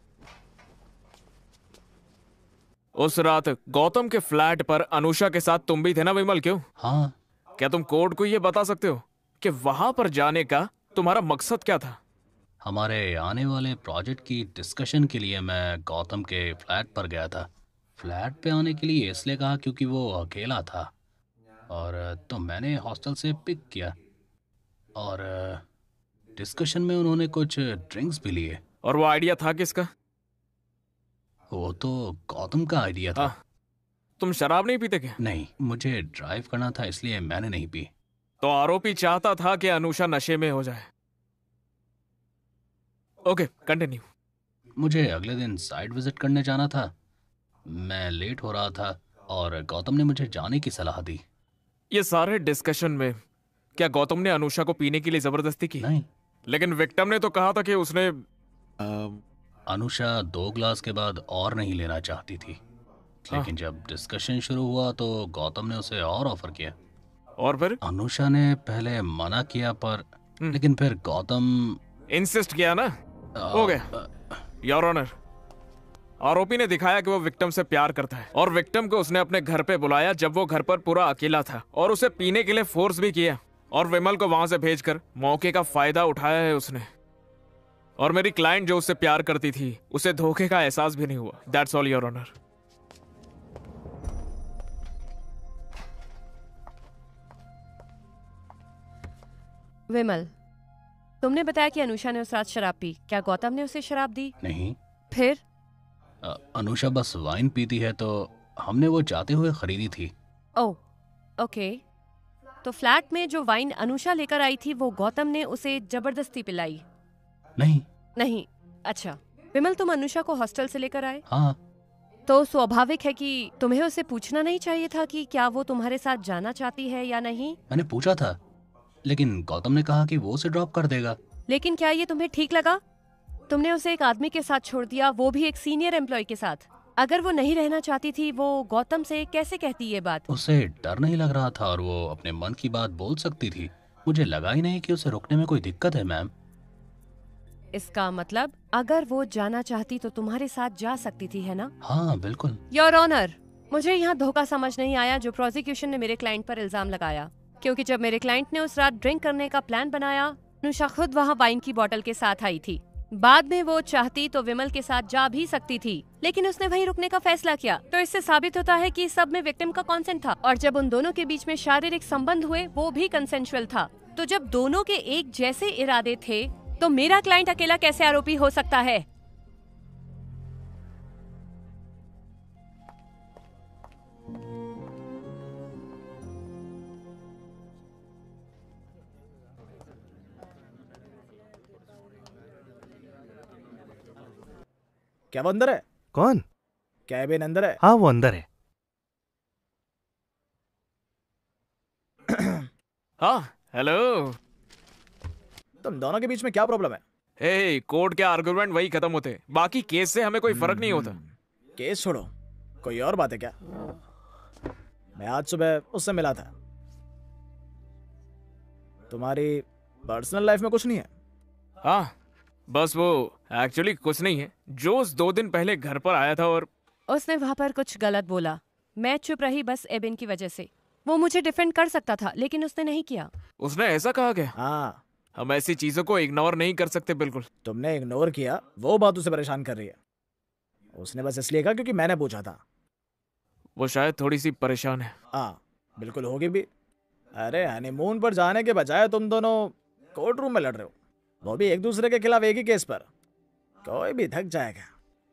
उस रात गौतम के फ्लैट पर अनुषा के साथ तुम भी थे ना विमल? क्यों? हाँ। क्या तुम कोर्ट को ये बता सकते हो कि वहां पर जाने का तुम्हारा मकसद क्या था? हमारे आने वाले प्रोजेक्ट की डिस्कशन के लिए मैं गौतम के फ्लैट पर गया था। फ्लैट पे आने के लिए इसलिए कहा क्योंकि वो अकेला था, और तो मैंने हॉस्टल से पिक किया, और डिस्कशन में उन्होंने कुछ ड्रिंक्स भी लिए। और वो आइडिया था किसका? वो तो गौतम का आइडिया था। तुम शराब नहीं पीते क्या? नहीं, मुझे ड्राइव करना था इसलिए मैंने नहीं पी। तो आरोपी चाहता था कि अनुषा नशे में हो जाए। Okay, continue. मुझे अगले दिन साइट विजिट करने जाना था। मैं लेट हो रहा था और गौतम ने मुझे जाने की सलाह दी। ये सारे डिस्कशन में क्या गौतम ने अनुषा को पीने के लिए जबरदस्ती की? नहीं। लेकिन विक्टिम ने तो कहा था कि उसने अनुषा 2 ग्लास के बाद और नहीं लेना चाहती थी, लेकिन जब डिस्कशन शुरू हुआ तो गौतम ने उसे और ऑफर किया। और फिर अनुषा ने पहले मना किया, पर लेकिन फिर गौतम इंसिस्ट किया ना। हो गया योर ऑनर। आरोपी ने दिखाया कि वो विक्टिम से प्यार करता है, और विक्टिम को उसने अपने घर पे बुलाया जब वो घर पर पूरा अकेला था, और उसे पीने के लिए फोर्स भी किया, और विमल को वहां से भेजकर मौके का फायदा उठाया है उसने। और मेरी क्लाइंट जो उससे प्यार करती थी उसे धोखे का एहसास भी नहीं हुआ। That's all your honour. Vimal, तुमने बताया कि अनुषा ने उस रात शराब पी। क्या गौतम ने उसे शराब दी? नहीं। फिर? अनुषा बस वाइन पीती है, तो हमने वो जाते हुए खरीदी थी। ओह, ओके। तो फ्लैट में जो वाइन अनुषा लेकर आई थी वो गौतम ने उसे जबरदस्ती पिलाई? नहीं। अच्छा विमल, तुम अनुषा को हॉस्टल से लेकर आए? हाँ। तो स्वाभाविक है कि तुम्हें उसे पूछना नहीं चाहिए था कि क्या वो तुम्हारे साथ जाना चाहती है या नहीं? मैंने पूछा था, लेकिन गौतम ने कहा कि वो उसे ड्रॉप कर देगा। लेकिन क्या ये तुम्हें ठीक लगा? तुमने उसे एक आदमी के साथ छोड़ दिया, वो भी एक सीनियर एम्प्लॉय के साथ। अगर वो नहीं रहना चाहती थी वो गौतम से कैसे कहती ये बात? उसे डर नहीं लग रहा था और वो अपने मन की बात बोल सकती थी। मुझे लगा ही नहीं कि उसे रोकने में कोई दिक्कत है मैम। इसका मतलब अगर वो जाना चाहती तो तुम्हारे साथ जा सकती थी, है ना? हाँ बिल्कुल। योर ऑनर, मुझे यहाँ धोखा समझ नहीं आया जो प्रोसिक्यूशन ने मेरे क्लाइंट पर इल्जाम लगाया, क्योंकि जब मेरे क्लाइंट ने उस रात ड्रिंक करने का प्लान बनाया, अनुषा खुद वहाँ वाइन की बोतल के साथ आई थी। बाद में वो चाहती तो विमल के साथ जा भी सकती थी, लेकिन उसने वहीं रुकने का फैसला किया। तो इससे साबित होता है कि सब में विक्टिम का कंसेंट था, और जब उन दोनों के बीच में शारीरिक संबंध हुए वो भी कंसेंशुअल था। तो जब दोनों के एक जैसे इरादे थे तो मेरा क्लाइंट अकेला कैसे आरोपी हो सकता है? क्या वो अंदर है? कौन? कैबिन अंदर है? हाँ वो अंदर है। हाँ हेलो। तुम दोनों के बीच में क्या प्रॉब्लम है? हे, कोर्ट के आर्गुमेंट वही खत्म होते, बाकी केस से हमें कोई फर्क नहीं होता। केस छोड़ो, कोई और बात है क्या? मैं आज सुबह उससे मिला था। तुम्हारी पर्सनल लाइफ में कुछ नहीं है? हाँ, बस वो एक्चुअली कुछ नहीं है। जोस 2 दिन पहले घर पर आया था और उसने वहाँ पर कुछ गलत बोला। मैं चुप रही बस एबिन की वजह से। वो मुझे डिफेंड कर सकता था, लेकिन उसने नहीं किया। उसने ऐसा कहा क्या? हाँ। हम ऐसी चीजों को इग्नोर नहीं कर सकते। बिल्कुल। तुमने इग्नोर किया, वो बात उसे परेशान कर रही है। उसने बस इसलिए कहा क्योंकि मैंने पूछा था। वो शायद थोड़ी सी परेशान है। हाँ बिल्कुल होगी भी। अरे हनीमून पर जाने के बजाय तुम दोनों कोर्ट रूम में लड़ रहे हो, वो भी एक दूसरे के खिलाफ एक ही केस पर। कोई भी थक जाएगा।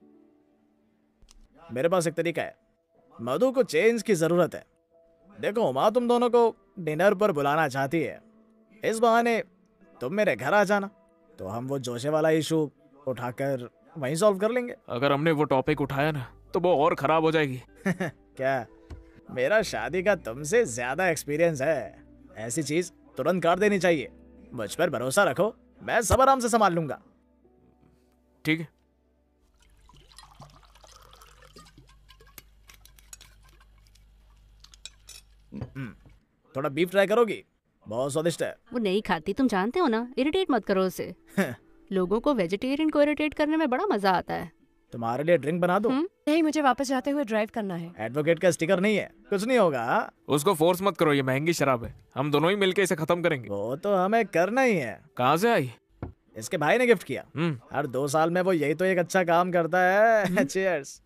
मेरे पास एक तरीका है। मधु को चेंज की जरूरत है। देखो माँ तुम दोनों को डिनर पर बुलाना चाहती है, इस बहाने तुम मेरे घर आ जाना, तो हम वो जोशे वाला इशू उठाकर वहीं सॉल्व कर लेंगे। अगर हमने वो टॉपिक उठाया ना तो वो और खराब हो जाएगी। क्या मेरा शादी का तुमसे ज्यादा एक्सपीरियंस है, ऐसी चीज तुरंत काट देनी चाहिए। मुझ पर भरोसा रखो, मैं सब आराम से संभाल लूंगा। ठीक है। थोड़ा बीफ ट्राई करोगी? बहुत स्वादिष्ट है। वो नहीं खाती, तुम जानते हो ना, इरिटेट मत करो उसे। लोगों को वेजिटेरियन को इरिटेट करने में बड़ा मजा आता है। तुम्हारे लिए ड्रिंक बना दो? नहीं, मुझे वापस जाते हुए ड्राइव करना है। एडवोकेट का स्टिकर नहीं है, कुछ नहीं होगा। उसको फोर्स मत करो, ये महंगी शराब है, हम दोनों ही मिलके इसे खत्म करेंगे। वो तो हमें करना ही है। कहाँ से आई? इसके भाई ने गिफ्ट किया। हर 2 साल में वो यही तो एक अच्छा काम करता है। चीयर्स।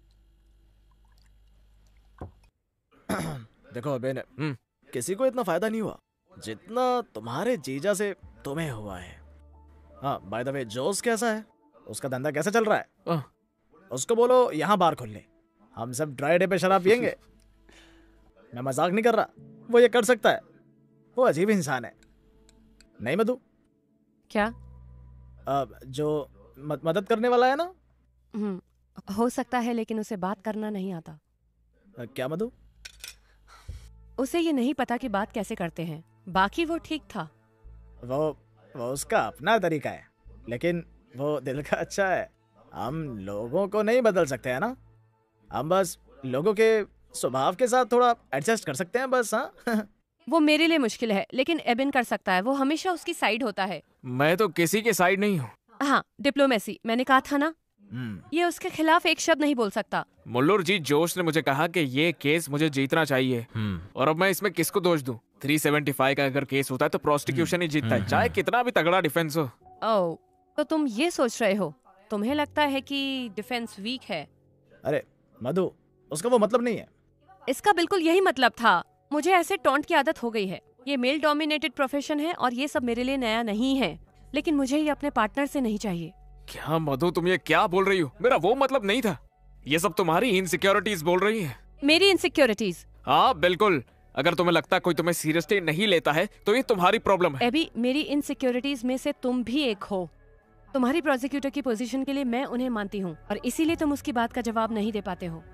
देखो बेन, किसी को इतना फायदा नहीं हुआ जितना तुम्हारे जीजा से तुम्हें हुआ है। हाँ, बाय द वे, जोस कैसा है? उसका धंधा कैसा चल रहा है? उसको बोलो यहाँ बार खोल ले, हम सब ड्राई डे पे शराब पियेंगे। मैं मजाक नहीं कर रहा, वो ये कर सकता है। वो अजीब इंसान है, नहीं मधु? क्या? जो मदद करने वाला है ना? हो सकता है, लेकिन उसे बात करना नहीं आता। क्या मधु? उसे ये नहीं पता कि बात कैसे करते हैं। बाकी वो ठीक था। वो उसका अपना तरीका है, लेकिन वो दिल का अच्छा है। हम लोगों को नहीं बदल सकते हैं ना, हम बस लोगों के स्वभाव के साथ थोड़ा एडजस्ट कर सकते हैं बस। हाँ। वो मेरे लिए मुश्किल है, लेकिन एबिन कर सकता है। वो हमेशा उसकी साइड होता है। मैं तो किसी के साइड नहीं हूँ। हाँ, डिप्लोमेसी, मैंने कहा था ना। ये उसके खिलाफ एक शब्द नहीं बोल सकता। मुल्लुर जी, जोश ने मुझे कहा कि ये केस मुझे जीतना चाहिए, और अब मैं इसमें किसको दोष दूं? 375 का अगर केस होता है तो प्रोसिक्यूशन ही जीतता है, चाहे कितना भी तगड़ा डिफेंस हो। ओह, तो तुम ये सोच रहे हो? तुम्हें लगता है कि डिफेंस वीक है? अरे मधु, उसका वो मतलब नहीं है। इसका बिल्कुल यही मतलब था। मुझे ऐसे टॉन्ट की आदत हो गई है। ये मेल डोमिनेटेड प्रोफेशन है और ये सब मेरे लिए नया नहीं है, लेकिन मुझे ये अपने पार्टनर से नहीं चाहिए। क्या मधु, तुम ये क्या बोल रही हो? मेरा वो मतलब नहीं था। ये सब तुम्हारी इनसिक्योरिटीज बोल रही है। मेरी इनसिक्योरिटीज? हाँ बिल्कुल। अगर तुम्हें लगता है कोई तुम्हें सीरियसली नहीं लेता है तो ये तुम्हारी प्रॉब्लम है। एबी, मेरी इनसिक्योरिटीज में से तुम भी एक हो। तुम्हारी प्रोसिक्यूटर की पोजीशन के लिए मैं उन्हें मानती हूँ, और इसीलिए तुम उसकी बात का जवाब नहीं दे पाते हो।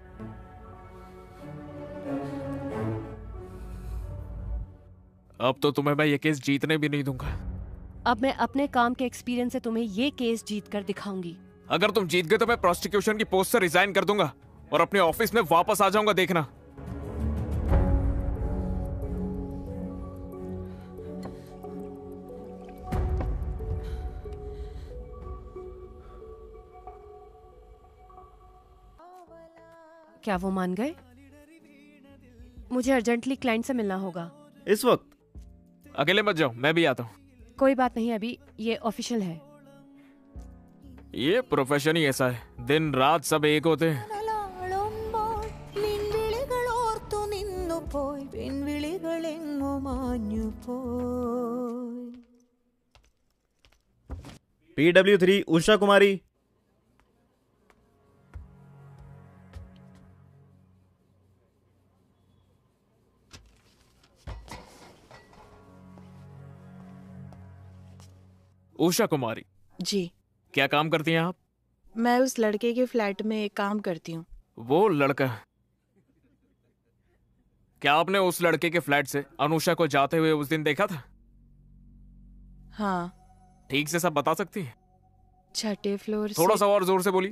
अब तो तुम्हें मैं ये केस जीतने भी नहीं दूंगा। अब मैं अपने काम के एक्सपीरियंस से तुम्हें ये केस जीत कर दिखाऊंगी। अगर तुम जीत गए तो मैं प्रोसिक्यूशन की पोस्ट से रिजाइन कर दूंगा और अपने ऑफिस में वापस आ जाऊंगा, देखना। क्या वो मान गए? मुझे अर्जेंटली क्लाइंट से मिलना होगा। इस वक्त? अकेले मत जाओ, मैं भी आता हूँ। कोई बात नहीं, अभी ये ऑफिशियल है। ये प्रोफेशन ही ऐसा है, दिन रात सब एक होते हैं। PW3 उषा कुमारी। उषा कुमारी जी। क्या काम करती हैं आप? मैं उस लड़के के फ्लैट में काम करती हूँ। वो लड़का? क्या आपने उस लड़के के फ्लैट से अनुषा को जाते हुए उस दिन देखा था? हाँ। ठीक से सब बता सकती है? 6ठे फ्लोर थोड़ा सा और जोर से बोली।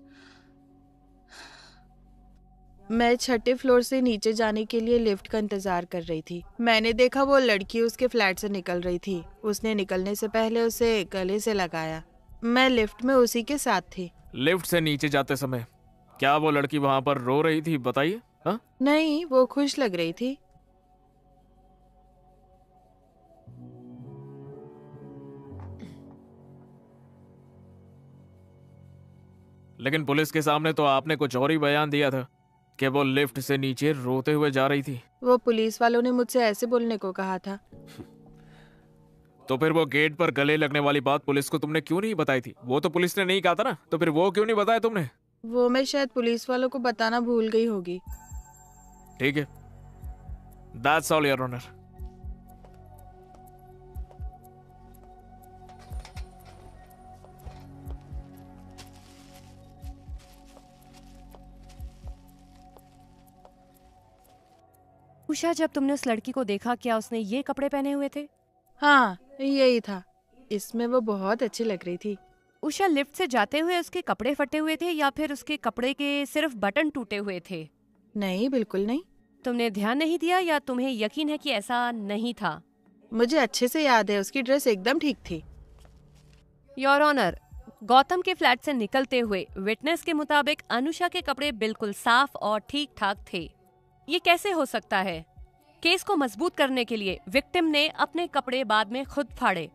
मैं 6ठे फ्लोर से नीचे जाने के लिए लिफ्ट का इंतजार कर रही थी। मैंने देखा वो लड़की उसके फ्लैट से निकल रही थी। उसने निकलने से पहले उसे गले से लगाया। मैं लिफ्ट में उसी के साथ थी। लिफ्ट से नीचे जाते समय क्या वो लड़की वहां पर रो रही थी, बताइए? हाँ? नहीं, वो खुश लग रही थी। लेकिन पुलिस के सामने तो आपने कुछ और ही बयान दिया था कि वो लिफ्ट से नीचे रोते हुए जा रही थी। वो पुलिस वालों ने मुझसे ऐसे बोलने को कहा था। तो फिर वो गेट पर गले लगने वाली बात पुलिस को तुमने क्यों नहीं बताई थी? वो तो पुलिस ने नहीं कहा था ना, तो फिर वो क्यों नहीं बताया तुमने? वो मैं शायद पुलिस वालों को बताना भूल गई होगी। ठीक है, that's all your honour. Usha, जब तुमने उस लड़की को देखा, क्या उसने ये कपड़े पहने हुए थे? हाँ, यही था। इसमें वो बहुत अच्छी लग रही थी। उषा, लिफ्ट से जाते हुए उसके कपड़े फटे हुए थे या फिर उसके कपड़े के सिर्फ बटन टूटे हुए थे? नहीं, बिल्कुल नहीं। तुमने ध्यान नहीं दिया या तुम्हें यकीन है कि ऐसा नहीं था? मुझे अच्छे से याद है, उसकी ड्रेस एकदम ठीक थी। योर ऑनर, गौतम के फ्लैट से निकलते हुए विटनेस के मुताबिक अनुषा के कपड़े बिल्कुल साफ और ठीक ठाक थे। ये कैसे हो सकता है? केस को मजबूत करने के लिए विक्टिम ने अपने कपड़े बाद में खुद फाड़े।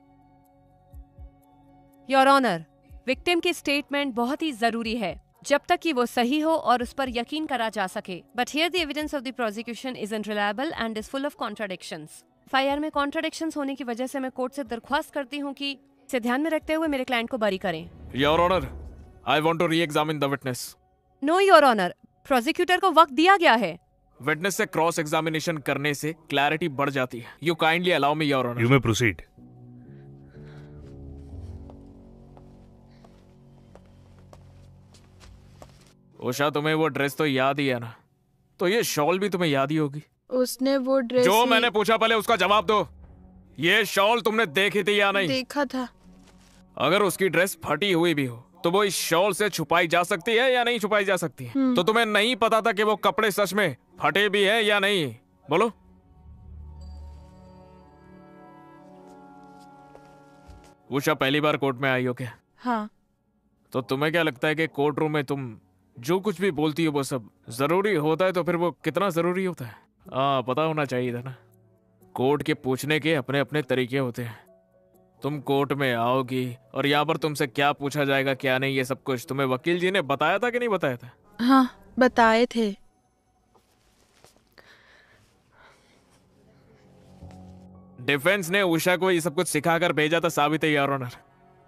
योर ऑनर, विक्टिम की स्टेटमेंट बहुत ही जरूरी है जब तक कि वो सही हो और उस पर यकीन करा जा सके। But here the evidence of the prosecution is unreliable and is full of contradictions. FIR में कॉन्ट्राडिक्शंस होने की वजह से मैं कोर्ट से दरख्वास्त करती हूँ कि इसे ध्यान में रखते हुए मेरे क्लाइंट को बरी करें। Your honour, I want to re-examine the witness. No your honour, prosecutor को वक्त दिया गया है। विटनेस से क्रॉस एग्जामिनेशन करने से क्लैरिटी बढ़ जाती है। You kindly allow me your honour. You may proceed. Usha, तुम्हें वो ड्रेस तो याद ही है ना? तो ये शॉल भी तुम्हें याद ही होगी। उसने वो ड्रेस जो मैंने पूछा पहले उसका जवाब दो। ये शॉल तुमने देखी थी या नहीं? देखा था। अगर उसकी ड्रेस फटी हुई भी हो तो वो इस शॉल से छुपाई जा सकती है या नहीं छुपाई जा सकती है? तो तुम्हें नहीं पता था कि वो कपड़े सच में फटे भी है या नहीं? बोलो। उषा, पहली बार कोर्ट में आई हो क्या? हाँ। तो तुम्हें क्या लगता है कि कोर्ट रूम में तुम जो कुछ भी बोलती हो वो सब जरूरी होता है? तो फिर वो कितना जरूरी होता है? पता होना चाहिए था ना। कोर्ट के पूछने के अपने अपने तरीके होते हैं। तुम कोर्ट में आओगी और यहाँ पर तुमसे क्या पूछा जाएगा क्या नहीं, ये सब कुछ तुम्हें वकील जी ने बताया था कि नहीं बताया था? हाँ, बताए थे। डिफेंस ने उषा को ये सब कुछ सिखाकर भेजा था, साबित है योर ऑनर।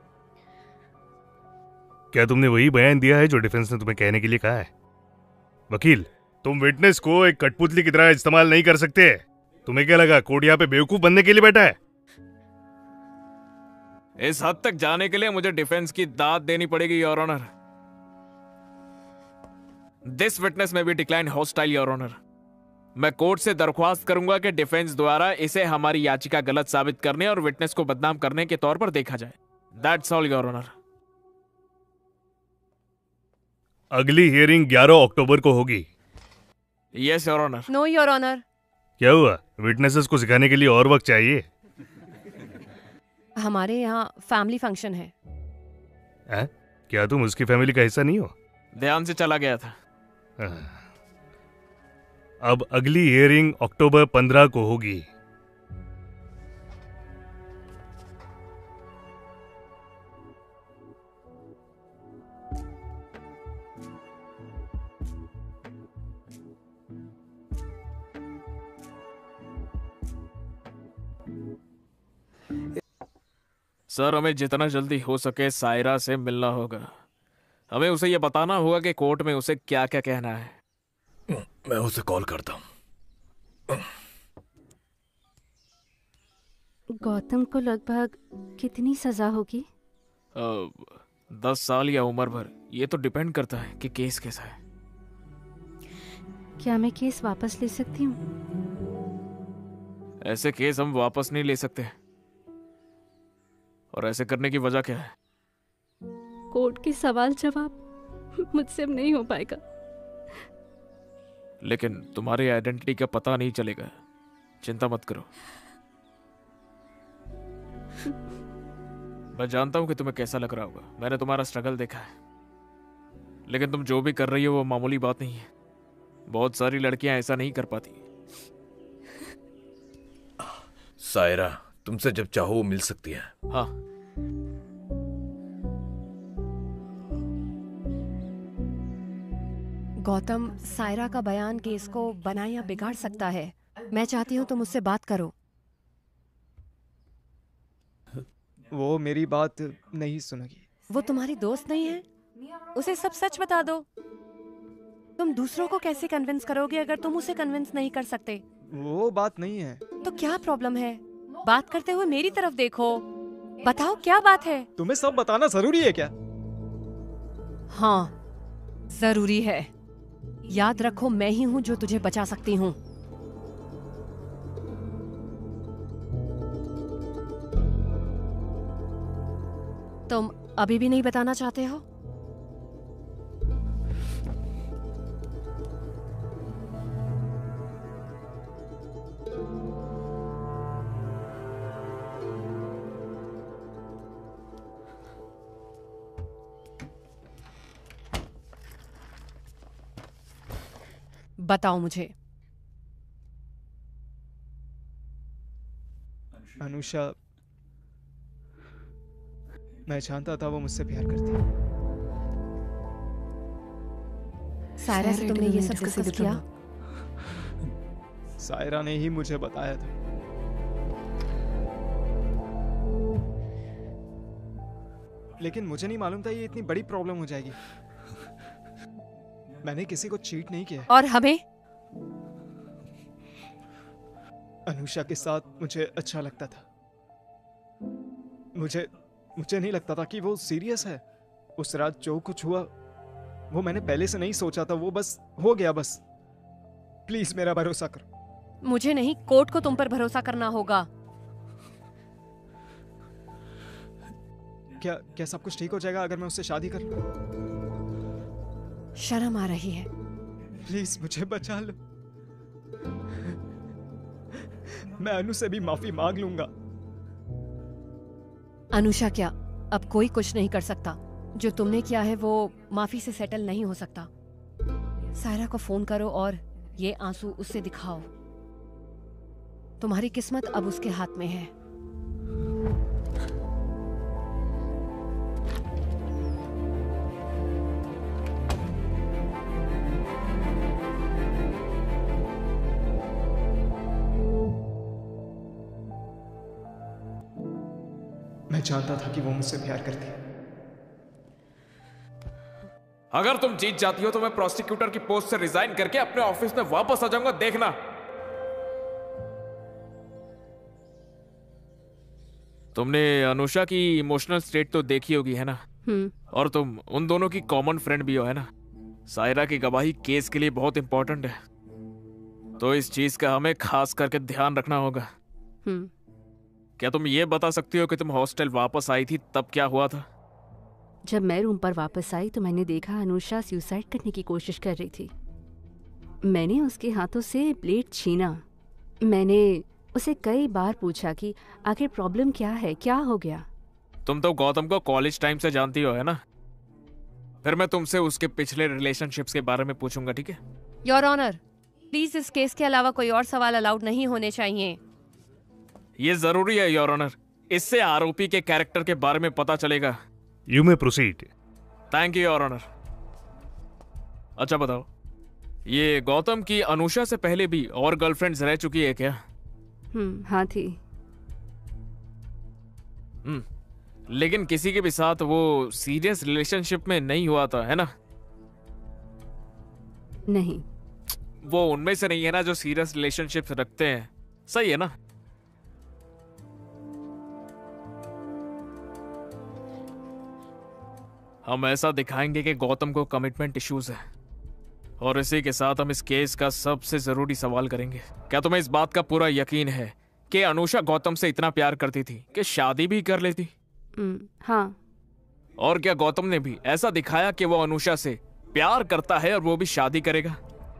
क्या तुमने वही बयान दिया है जो डिफेंस ने तुम्हें कहने के लिए कहा है? वकील, तुम विटनेस को एक कठपुतली की तरह इस्तेमाल नहीं कर सकते। तुम्हें क्या लगा कोर्ट यहाँ पे बेवकूफ बनने के लिए बैठा है? इस हद तक जाने के लिए मुझे डिफेंस की दाद देनी पड़ेगी योर ऑनर। दिस विटनेस में भी डिक्लाइन हॉस्टाइल योर ऑनर। मैं कोर्ट से दरख्वास्त करूंगा कि डिफेंस द्वारा इसे हमारी याचिका गलत साबित करने और विटनेस को बदनाम करने के तौर पर देखा जाए। That's all your honour. अगली हियरिंग 11 अक्टूबर को होगी। Yes your honour. No your honour. क्या हुआ? विटनेसेस को सिखाने के लिए और वक्त चाहिए? हमारे यहाँ फैमिली फंक्शन है। क्या तुम उसकी फैमिली का हिस्सा नहीं हो? ध्यान से चला गया था। अब अगली हियरिंग अक्टूबर 15 को होगी। सर, हमें जितना जल्दी हो सके सायरा से मिलना होगा। हमें उसे यह बताना होगा कि कोर्ट में उसे क्या क्या कहना है। मैं उसे कॉल करता हूँ। गौतम को लगभग कितनी सजा होगी? 10 साल या उम्र भर, ये तो डिपेंड करता है कि केस कैसा है। क्या मैं केस वापस ले सकती हूँ? ऐसे केस हम वापस नहीं ले सकते। और ऐसे करने की वजह क्या है? कोर्ट के सवाल जवाब मुझसे अब नहीं हो पाएगा। लेकिन तुम्हारी आइडेंटिटी का पता नहीं चलेगा। चिंता मत करो। मैं जानता हूं कि तुम्हें कैसा लग रहा होगा। मैंने तुम्हारा स्ट्रगल देखा है। लेकिन तुम जो भी कर रही हो वो मामूली बात नहीं है। बहुत सारी लड़कियां ऐसा नहीं कर पाती। सायरा तुमसे जब चाहो वो मिल सकती है। हाँ। गौतम, सायरा का बयान केस को बना या बिगाड़ सकता है। मैं चाहती हूँ तुम उससे बात करो। वो मेरी बात नहीं सुनेगी। वो तुम्हारी दोस्त नहीं है? उसे सब सच बता दो। तुम दूसरों को कैसे कन्विंस करोगे अगर तुम उसे कन्विंस नहीं कर सकते? वो बात नहीं है। तो क्या प्रॉब्लम है? बात करते हुए मेरी तरफ देखो। बताओ क्या बात है? तुम्हें सब बताना जरूरी है क्या? हाँ, जरूरी है। याद रखो, मैं ही हूँ जो तुझे बचा सकती हूँ। तुम अभी भी नहीं बताना चाहते हो? बताओ मुझे। अनुषा, मैं जानता था वो मुझसे प्यार करती है। सायरा से तुमने ये सब डिस्कस किया? सायरा ने ही मुझे बताया था। लेकिन मुझे नहीं मालूम था ये इतनी बड़ी प्रॉब्लम हो जाएगी। मैंने किसी को चीट नहीं किया। और हमें? अनुषा के साथ मुझे अच्छा लगता था। मुझे नहीं लगता था कि वो सीरियस है। उस रात जो कुछ हुआ वो मैंने पहले से नहीं सोचा था, वो बस हो गया बस। प्लीज मेरा भरोसा करो। मुझे नहीं, कोर्ट को तुम पर भरोसा करना होगा। क्या सब कुछ ठीक हो जाएगा अगर मैं उससे शादी कर लूं? शर्म आ रही है। प्लीज मुझे बचा लो। मैं अनु से भी माफी मांग लूंगा। अनुषा, क्या अब कोई कुछ नहीं कर सकता? जो तुमने किया है वो माफी से सेटल नहीं हो सकता। सायरा को फोन करो और ये आंसू उससे दिखाओ। तुम्हारी किस्मत अब उसके हाथ में है। मैं जानता था कि वो मुझसे प्यार करती है। अगर तुम जीत जाती हो तो मैं प्रोसिक्यूटर की पोस्ट से रिजाइन करके अपने ऑफिस में वापस आ जाऊंगा, देखना। तुमने अनुषा की इमोशनल स्टेट तो देखी होगी, है ना? और तुम उन दोनों की कॉमन फ्रेंड भी हो, है ना? सायरा की गवाही केस के लिए बहुत इंपॉर्टेंट है, तो इस चीज का हमें खास करके ध्यान रखना होगा। क्या तुम ये बता सकती हो कि तुम हॉस्टल वापस आई थी तब क्या हुआ था? जब मैं रूम पर वापस आई तो मैंने देखा अनुषा सुसाइड करने की कोशिश कर रही थी। मैंने उसके हाथों से ब्लेड छीना। मैंने उसे कई बार पूछा कि आखिर प्रॉब्लम क्या है, क्या हो गया। तुम तो गौतम को कॉलेज टाइम से जानती हो, है ना? फिर मैं तुमसे उसके पिछले रिलेशनशिप्स के बारे में पूछूंगा, ठीक है? योर ऑनर, प्लीज इस केस के अलावा कोई और सवाल अलाउड नहीं होने चाहिए। ये जरूरी है योर ऑनर, इससे आरोपी के कैरेक्टर के बारे में पता चलेगा। You may proceed. Thank you your honour. अच्छा बताओ, ये गौतम की अनुषा से पहले भी और गर्लफ्रेंड्स रह चुकी है क्या? हाँ थी। लेकिन किसी के भी साथ वो सीरियस रिलेशनशिप में नहीं हुआ था, है ना? नहीं। वो उनमें से नहीं है ना जो सीरियस रिलेशनशिप रखते हैं, सही है ना? हम ऐसा दिखाएंगे कि गौतम को कमिटमेंट इश्यूज है, और इसी के साथ हम इस केस का सबसे जरूरी सवाल करेंगे। क्या तुम्हें इस बात का पूरा यकीन है कि अनुषा गौतम से इतना प्यार करती थी कि शादी भी कर लेती? हाँ। और क्या गौतम ने भी ऐसा दिखाया कि वो अनुषा से प्यार करता है और वो भी शादी करेगा?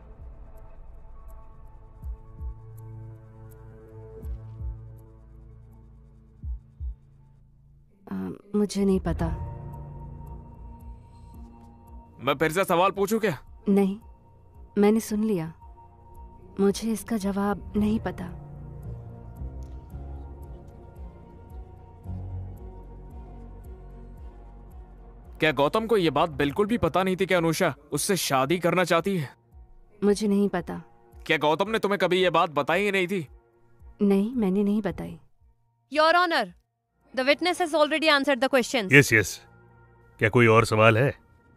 मुझे नहीं पता। मैं फिर से सवाल पूछूं क्या? नहीं, मैंने सुन लिया। मुझे इसका जवाब नहीं पता। क्या गौतम को यह बात बिल्कुल भी पता नहीं थी कि अनुषा उससे शादी करना चाहती है? मुझे नहीं पता। क्या गौतम ने तुम्हें कभी यह बात बताई ही नहीं थी? नहीं, मैंने नहीं बताई। Your honour, the witness has already answered the questions. Yes yes. क्या कोई और सवाल है?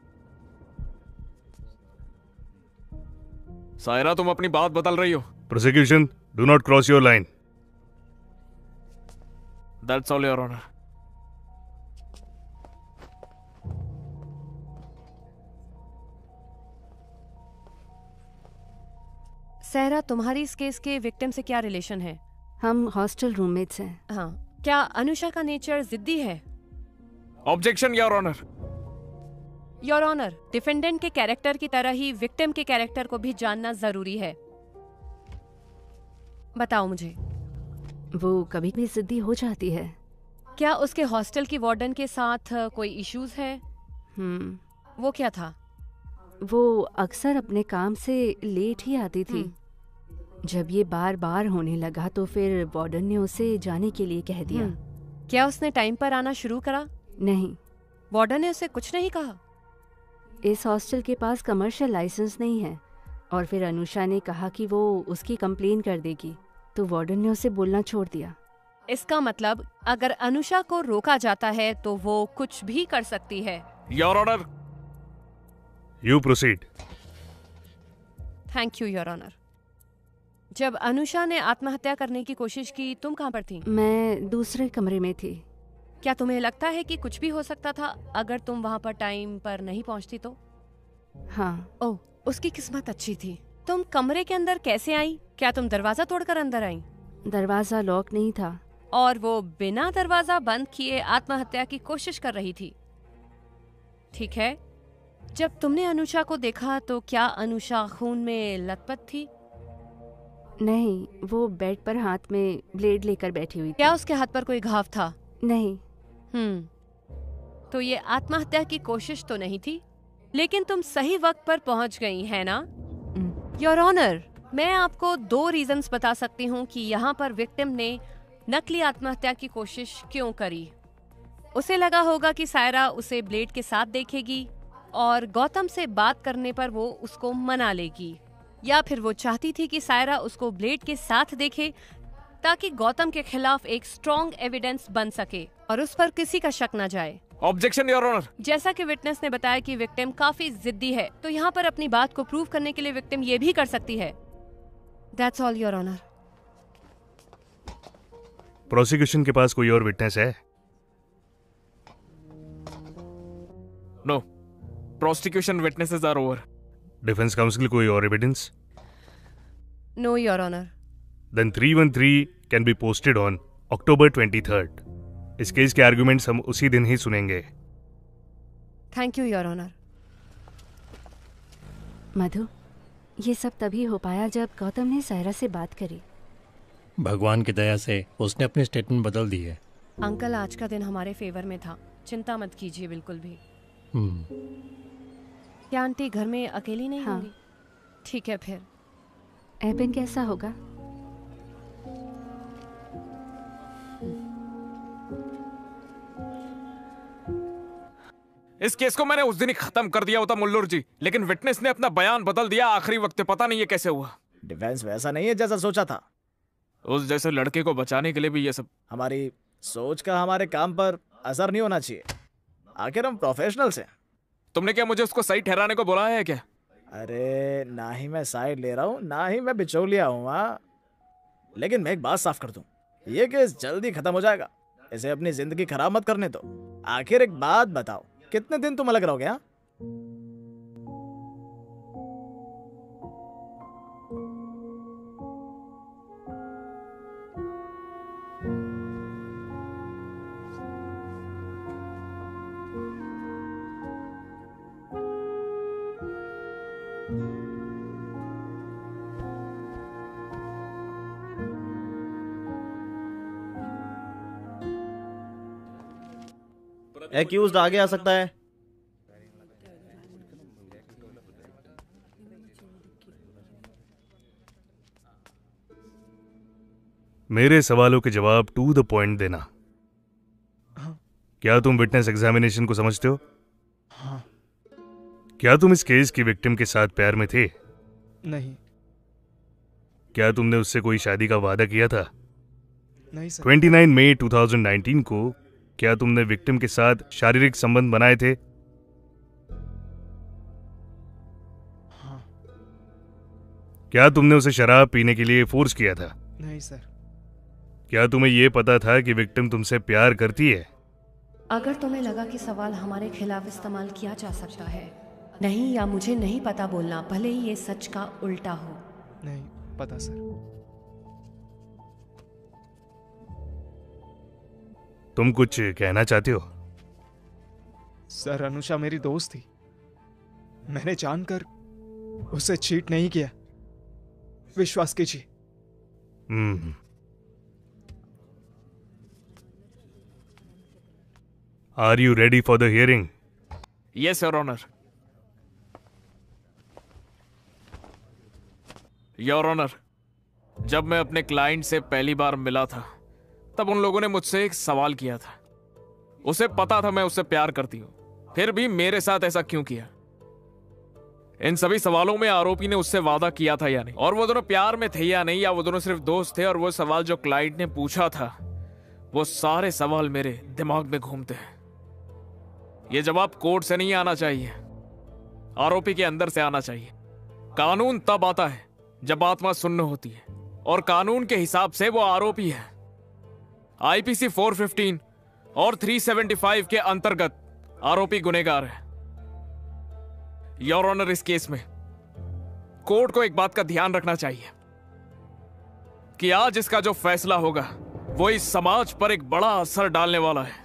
सायरा, तुम अपनी बात बदल रही हो। Prosecution, do not cross your line. That's all your honour. Saira, तुम्हारी इस केस के विक्टिम से क्या रिलेशन है? हम हॉस्टल रूममेट्स हैं। हाँ। क्या अनुषा का नेचर जिद्दी है? Objection your honour. Your honour, defendant के कैरेक्टर की तरह ही विक्टिम के कैरेक्टर को भी जानना जरूरी है। बताओ मुझे, वो कभी भी जिद्दी हो जाती है। क्या उसके हॉस्टल की वार्डन के साथ कोई इश्यूज है? वो क्या था? वो अक्सर अपने काम से लेट ही आती थी। जब ये बार बार होने लगा तो फिर वार्डन ने उसे जाने के लिए कह दिया। क्या उसने टाइम पर आना शुरू करा? नहीं। वार्डन ने उसे कुछ नहीं कहा? इस हॉस्टल के पास कमर्शियल लाइसेंस नहीं है और फिर अनुषा ने कहा कि वो उसकी कंप्लेन कर देगी, तो वार्डन ने उसे बोलना छोड़ दिया। इसका मतलब अगर अनुषा को रोका जाता है तो वो कुछ भी कर सकती है। Your honour. You proceed. Thank you your honour. जब अनुषा ने आत्महत्या करने की कोशिश की, तुम कहाँ पर थी? मैं दूसरे कमरे में थी। क्या तुम्हें लगता है कि कुछ भी हो सकता था अगर तुम वहाँ पर टाइम पर नहीं पहुँचती तो? हाँ। ओह, उसकी किस्मत अच्छी थी। तुम कमरे के अंदर कैसे आई? क्या तुम दरवाजा तोड़कर अंदर आई? दरवाजा लॉक नहीं था और वो बिना दरवाजा बंद किए आत्महत्या की कोशिश कर रही थी। ठीक है, जब तुमने अनुषा को देखा तो क्या अनुषा खून में लथपथ थी? नहीं, वो बेड पर हाथ में ब्लेड लेकर बैठी हुई थी। क्या उसके हाथ पर कोई घाव था? नहीं। तो ये आत्महत्या की कोशिश तो नहीं थी, लेकिन तुम सही वक्त पर पहुंच गई है ना? योर ऑनर, मैं आपको 2 रीजंस बता सकती हूँ कि यहाँ पर विक्टिम ने नकली आत्महत्या की कोशिश क्यों करी। उसे लगा होगा कि सायरा उसे ब्लेड के साथ देखेगी और गौतम से बात करने पर वो उसको मना लेगी, या फिर वो चाहती थी कि सायरा उसको ब्लेड के साथ देखे ताकि गौतम के खिलाफ एक स्ट्रॉन्ग एविडेंस बन सके और उस पर किसी का शक न जाए। Objection your honour. जैसा कि विटनेस ने बताया कि विक्टिम काफी जिद्दी है, तो यहाँ पर अपनी बात को प्रूव करने के लिए विक्टिम ये भी कर सकती है। That's all your honour. Prosecution के पास कोई और विटनेस है? No, prosecution witnesses are over. Defence counsel कोई और evidence? No your honour. Then 313 can be posted on October 23rd। इस केस के आर्गुमेंट्स हम उसी दिन ही सुनेंगे। Thank you your honour. Madhu, ये सब तभी हो पाया जब गौतम ने सायरा से बात करी। भगवान की दया से उसने अपनी स्टेटमेंट बदल दी है। अंकल, आज का दिन हमारे फेवर में था, चिंता मत कीजिए बिल्कुल भी। क्या आंटी घर में अकेली नहीं होंगी? ठीक है फिर। एबिन कैसा होगा? इस केस को मैंने उस दिन ही खत्म कर दिया होता मुल्लुर जी, लेकिन विटनेस ने अपना बयान बदल दिया आखिरी वक्त पे। पता नहीं ये कैसे हुआ। डिफेंस वैसा नहीं है जैसा सोचा था। उस जैसे लड़के को बचाने के लिए भी ये सब। हमारी सोच का हमारे काम पर असर नहीं होना चाहिए, आखिर हम प्रोफेशनल्स हैं। तुमने क्या मुझे उसको सही ठहराने को बोला है क्या? अरे ना ही मैं साइड ले रहा हूँ, ना ही मैं बिचौलिया हूँ। लेकिन मैं एक बात साफ कर दूं, ये केस जल्दी खत्म हो जाएगा। इसे अपनी जिंदगी खराब मत करने दो। आखिर एक बात बताओ, कितने दिन तुम अलग रहोगे? एक्यूज्ड आगे आ सकता है। मेरे सवालों के जवाब टू द पॉइंट देना। क्या तुम विटनेस एग्जामिनेशन को समझते हो? हाँ। क्या तुम इस केस की विक्टिम के साथ प्यार में थे? नहीं। क्या तुमने उससे कोई शादी का वादा किया था? नहीं सर। 29 मई 2019 को क्या तुमने विक्टिम के साथ शारीरिक संबंध बनाए थे? हाँ। क्या तुमने उसे शराब पीने के लिए फोर्स किया था? नहीं सर। क्या तुम्हें यह पता था कि विक्टिम तुमसे प्यार करती है? अगर तुम्हें लगा कि सवाल हमारे खिलाफ इस्तेमाल किया जा सकता है, नहीं या मुझे नहीं पता बोलना, भले ही ये सच का उल्टा हो। नहीं पता सर। तुम कुछ कहना चाहते हो? सर, अनुषा मेरी दोस्त थी। मैंने जानकर उसे चीट नहीं किया, विश्वास कीजिए। Are you ready for the hearing? Yes your honour. Your honour, जब मैं अपने क्लाइंट से पहली बार मिला था तब उन लोगों ने मुझसे एक सवाल किया था। उसे पता था मैं उससे प्यार करती हूं, फिर भी मेरे साथ ऐसा क्यों किया? इन सभी सवालों में आरोपी ने उससे वादा किया था या नहीं, और वो दोनों प्यार में थे या नहीं, या वो दोनों सिर्फ दोस्त थे। और वो सवाल जो क्लाइंट ने पूछा था, वो सारे सवाल मेरे दिमाग में घूमते हैं। ये जवाब कोर्ट से नहीं आना चाहिए, आरोपी के अंदर से आना चाहिए। कानून तब आता है जब आत्मा सुन्न होती है, और कानून के हिसाब से वो आरोपी है। आईपीसी 415 और 375 के अंतर्गत आरोपी गुनहगार है। योर ऑनर, इस केस में कोर्ट को एक बात का ध्यान रखना चाहिए कि आज इसका जो फैसला होगा वो इस समाज पर एक बड़ा असर डालने वाला है।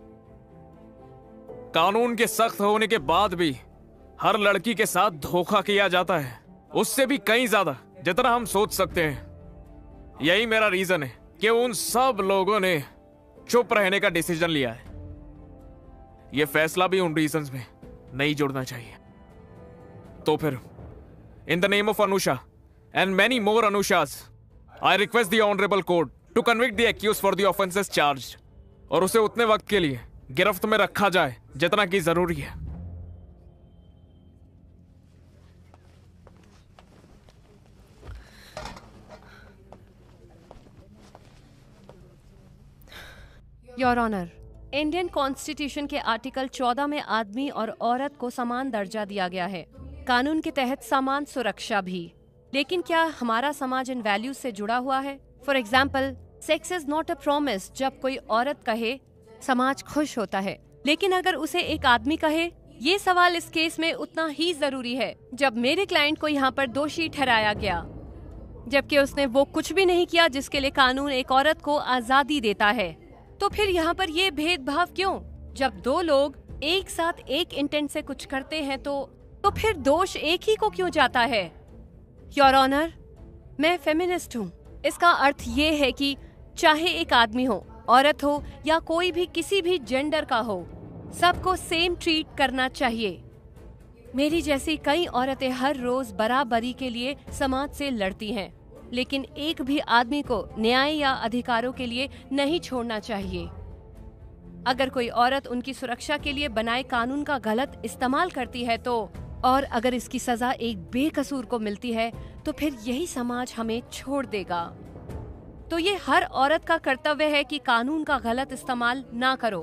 कानून के सख्त होने के बाद भी हर लड़की के साथ धोखा किया जाता है, उससे भी कहीं ज्यादा जितना हम सोच सकते हैं। यही मेरा रीजन है कि उन सब लोगों ने चुप रहने का डिसीजन लिया है। यह फैसला भी उन रीजंस में नहीं जुड़ना चाहिए। तो फिर in the name of Anusha and many more Anushas, I request the honourable court to convict the accused for the offences charged, और उसे उतने वक्त के लिए गिरफ्त में रखा जाए जितना कि जरूरी है। योर ऑनर, इंडियन कॉन्स्टिट्यूशन के आर्टिकल 14 में आदमी और औरत को समान दर्जा दिया गया है, कानून के तहत समान सुरक्षा भी। लेकिन क्या हमारा समाज इन वैल्यूज से जुड़ा हुआ है? For example, sex is not a promise. जब कोई औरत कहे समाज खुश होता है, लेकिन अगर उसे एक आदमी कहे, ये सवाल इस केस में उतना ही जरूरी है। जब मेरे क्लाइंट को यहाँ पर दोषी ठहराया गया, जबकि उसने वो कुछ भी नहीं किया जिसके लिए कानून एक औरत को आजादी देता है, तो फिर यहाँ पर ये भेदभाव क्यों? जब दो लोग एक साथ एक इंटेंट से कुछ करते हैं तो फिर दोष एक ही को क्यों जाता है? योर ऑनर, मैं फेमिनिस्ट हूँ। इसका अर्थ ये है कि चाहे एक आदमी हो, औरत हो, या कोई भी किसी भी जेंडर का हो, सबको सेम ट्रीट करना चाहिए। मेरी जैसी कई औरतें हर रोज बराबरी के लिए समाज से लड़ती हैं, लेकिन एक भी आदमी को न्याय या अधिकारों के लिए नहीं छोड़ना चाहिए। अगर कोई औरत उनकी सुरक्षा के लिए बनाए कानून का गलत इस्तेमाल करती है और अगर इसकी सजा एक बेकसूर को मिलती है, तो फिर यही समाज हमें छोड़ देगा। तो ये हर औरत का कर्तव्य है कि कानून का गलत इस्तेमाल ना करो।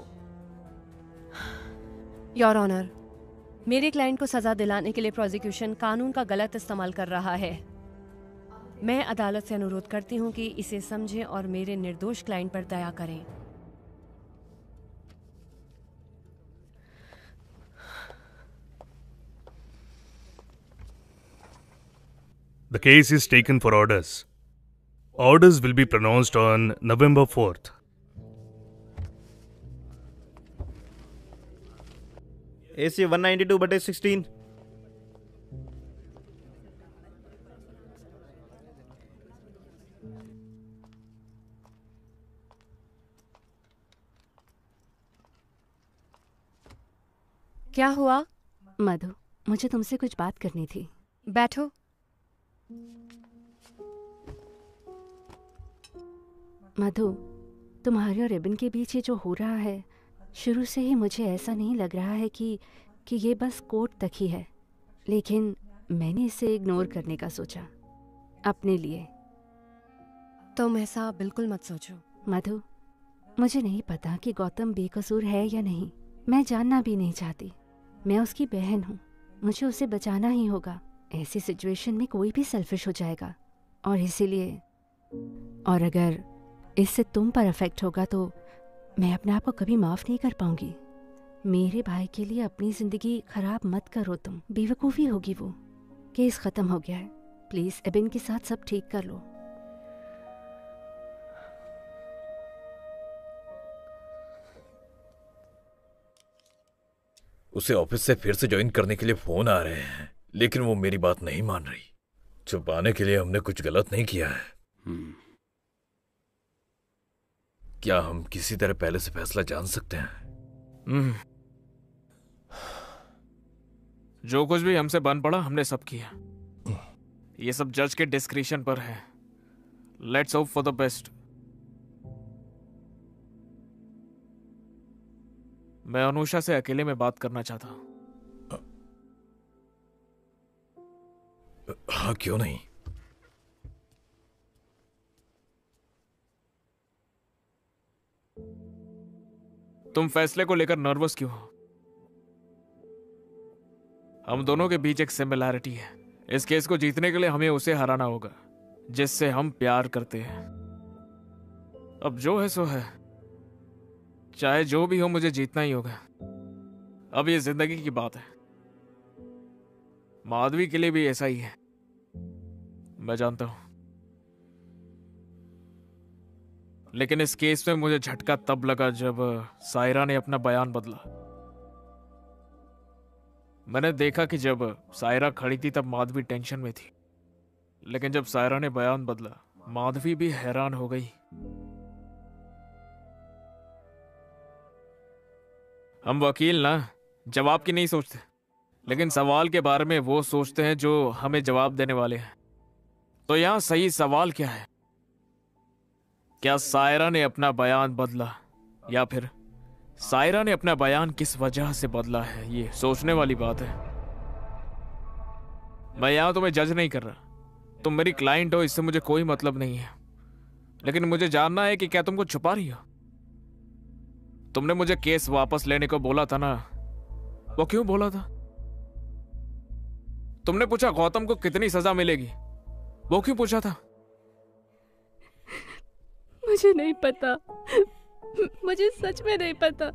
योर ऑनर, मेरे क्लाइंट को सजा दिलाने के लिए प्रोसिक्यूशन कानून का गलत इस्तेमाल कर रहा है। मैं अदालत से अनुरोध करती हूँ कि इसे समझें और मेरे निर्दोष क्लाइंट पर दया करें। The case is taken for orders. Orders will be pronounced on November 4th. AC 192/16। क्या हुआ? मधु, मुझे तुमसे कुछ बात करनी थी। बैठो। मधु, तुम्हारे और एबिन के बीच ये जो हो रहा है, शुरू से ही मुझे ऐसा नहीं लग रहा है कि ये बस कोर्ट तक ही है, लेकिन मैंने इसे इग्नोर करने का सोचा अपने लिए। तुम ऐसा बिल्कुल मत सोचो। मधु, मुझे नहीं पता कि गौतम बेकसूर है या नहीं। मैं जानना भी नहीं चाहती। मैं उसकी बहन हूँ, मुझे उसे बचाना ही होगा। ऐसी सिचुएशन में कोई भी सेल्फिश हो जाएगा, और इसीलिए, और अगर इससे तुम पर अफेक्ट होगा तो मैं अपने आप को कभी माफ़ नहीं कर पाऊंगी। मेरे भाई के लिए अपनी ज़िंदगी ख़राब मत करो तुम। बेवकूफ़ी होगी वो। केस ख़त्म हो गया है, प्लीज़ एबिन के साथ सब ठीक कर लो। उसे ऑफिस से फिर से ज्वाइन करने के लिए फोन आ रहे हैं, लेकिन वो मेरी बात नहीं मान रही। छुपाने के लिए हमने कुछ गलत नहीं किया है। क्या हम किसी तरह पहले से फैसला जान सकते हैं? जो कुछ भी हमसे बन पड़ा हमने सब किया। ये सब जज के डिस्क्रिशन पर है। Let's hope for the best. मैं अनुषा से अकेले में बात करना चाहता हूं। हाँ, क्यों नहीं। तुम फैसले को लेकर नर्वस क्यों हो? हम दोनों के बीच एक सिमिलैरिटी है। इस केस को जीतने के लिए हमें उसे हराना होगा जिससे हम प्यार करते हैं। अब जो है सो है, चाहे जो भी हो मुझे जीतना ही होगा। अब ये जिंदगी की बात है। माधवी के लिए भी ऐसा ही है, मैं जानता हूं। लेकिन इस केस में मुझे झटका तब लगा जब सायरा ने अपना बयान बदला। मैंने देखा कि जब सायरा खड़ी थी तब माधवी टेंशन में थी, लेकिन जब सायरा ने बयान बदला माधवी भी हैरान हो गई। हम वकील ना जवाब की नहीं सोचते, लेकिन सवाल के बारे में वो सोचते हैं जो हमें जवाब देने वाले हैं। तो यहां सही सवाल क्या है? क्या सायरा ने अपना बयान बदला, या फिर सायरा ने अपना बयान किस वजह से बदला है? ये सोचने वाली बात है। मैं यहां तुम्हें जज नहीं कर रहा। तुम मेरी क्लाइंट हो, इससे मुझे कोई मतलब नहीं है। लेकिन मुझे जानना है कि क्या तुम कुछ छुपा रही हो? तुमने मुझे केस वापस लेने को बोला था ना, वो क्यों बोला था? तुमने पूछा गौतम को कितनी सजा मिलेगी, वो क्यों पूछा था? मुझे नहीं पता, मुझे सच में नहीं पता।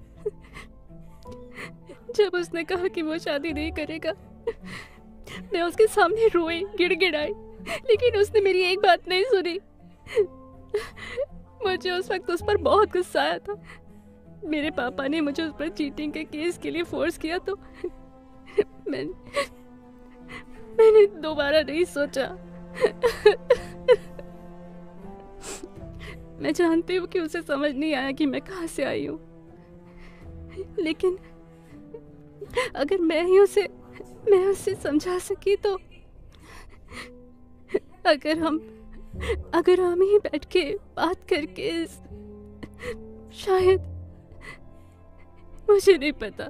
जब उसने कहा कि वो शादी नहीं करेगा, मैं उसके सामने रोई, गिड़गिड़ाई, लेकिन उसने मेरी एक बात नहीं सुनी। मुझे उस वक्त उस पर बहुत गुस्सा आया था। मेरे पापा ने मुझे उस पर चीटिंग के केस के लिए फोर्स किया, तो मैंने दोबारा नहीं सोचा। मैं जानती हूँ कि उसे समझ नहीं आया कि मैं कहाँ से आई हूँ, लेकिन अगर मैं उसे समझा सकी तो अगर हम ही बैठ के बात करके शायद, मुझे नहीं पता,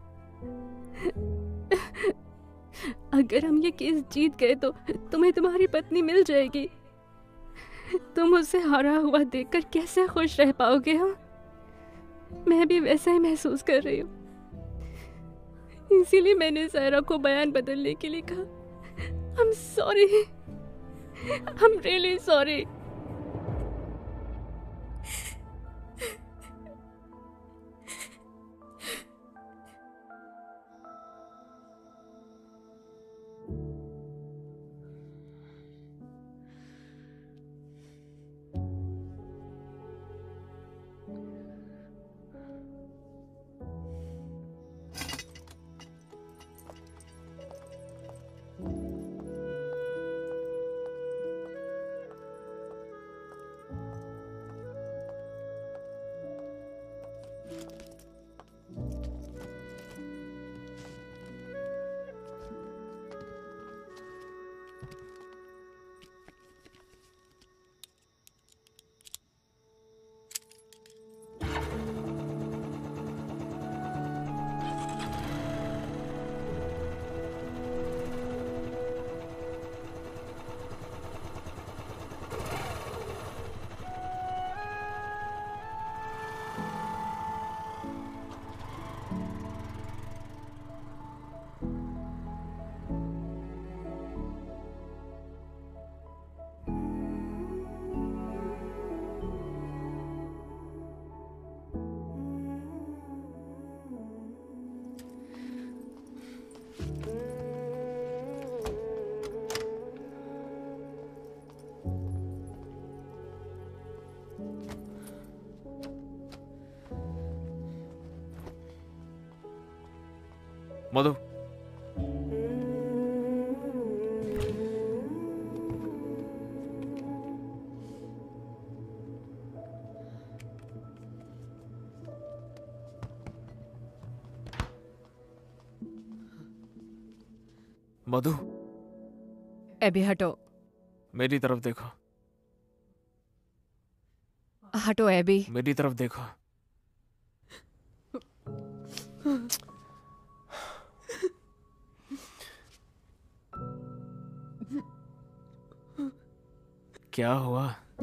अगर हम ये केस जीत गए तो तुम्हें तुम्हारी पत्नी मिल जाएगी। तुम उसे हारा हुआ देखकर कैसे खुश रह पाओगे? हाँ, मैं भी वैसा ही महसूस कर रही हूँ। इसीलिए मैंने सायरा को बयान बदलने के लिए कहा। I'm sorry, I'm really sorry। Madhu, Madhu, Aby हटो, मेरी तरफ देखो, हटो एबी। मेरी तरफ देखो। क्या हुआ?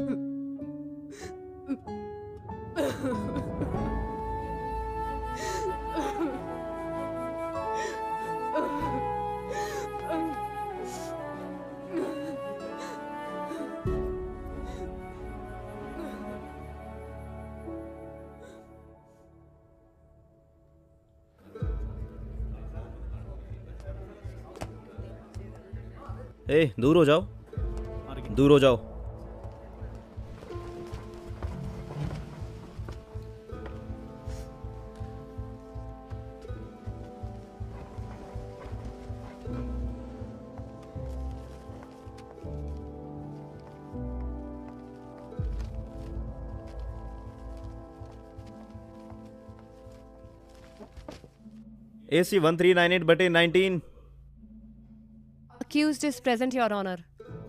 ए, दूर हो जाओ, दूर हो जाओ। AC 1398/19। Accused is present, Your Honor.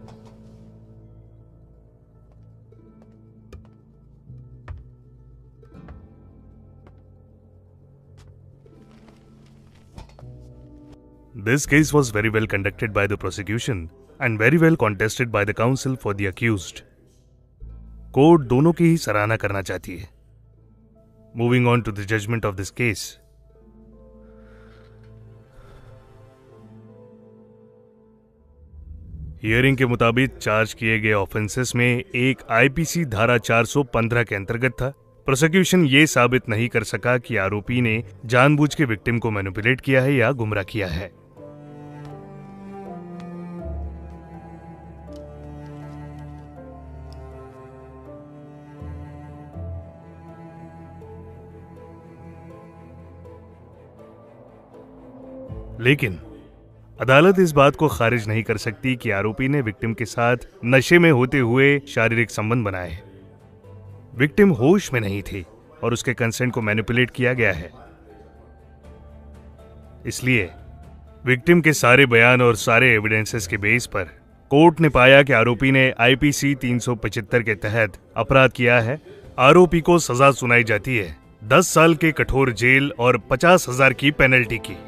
This case was very well conducted by the prosecution and very well contested by the counsel for the accused. Court दोनों की ही सराहना करना चाहती है। Moving on to the judgment of this case. Hearing के मुताबिक charge किए गए ऑफेंसेस में एक आईपीसी धारा 415 के अंतर्गत था। प्रोसिक्यूशन ये साबित नहीं कर सका कि आरोपी ने जानबूझ के विक्टिम को मैनिपुलेट किया है या गुमराह किया है। लेकिन अदालत इस बात को खारिज नहीं कर सकती कि आरोपी ने विक्टिम के साथ नशे में होते हुए शारीरिक संबंध बनाए हैं। विक्टिम होश में नहीं थी और उसके कंसेंट को मैनिपुलेट किया गया है। इसलिए विक्टिम के सारे बयान और सारे एविडेंसेस के बेस पर कोर्ट ने पाया कि आरोपी ने आईपीसी 375 के तहत अपराध किया है। आरोपी को सजा सुनाई जाती है 10 साल के कठोर जेल और 50,000 की पेनल्टी की।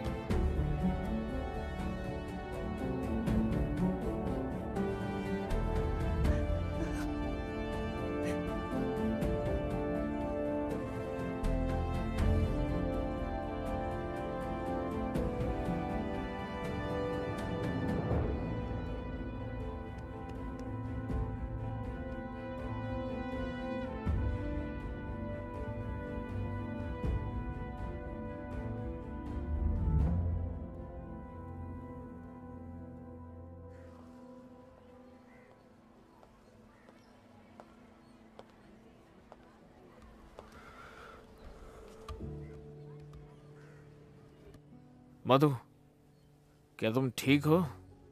मधु, क्या तुम ठीक हो?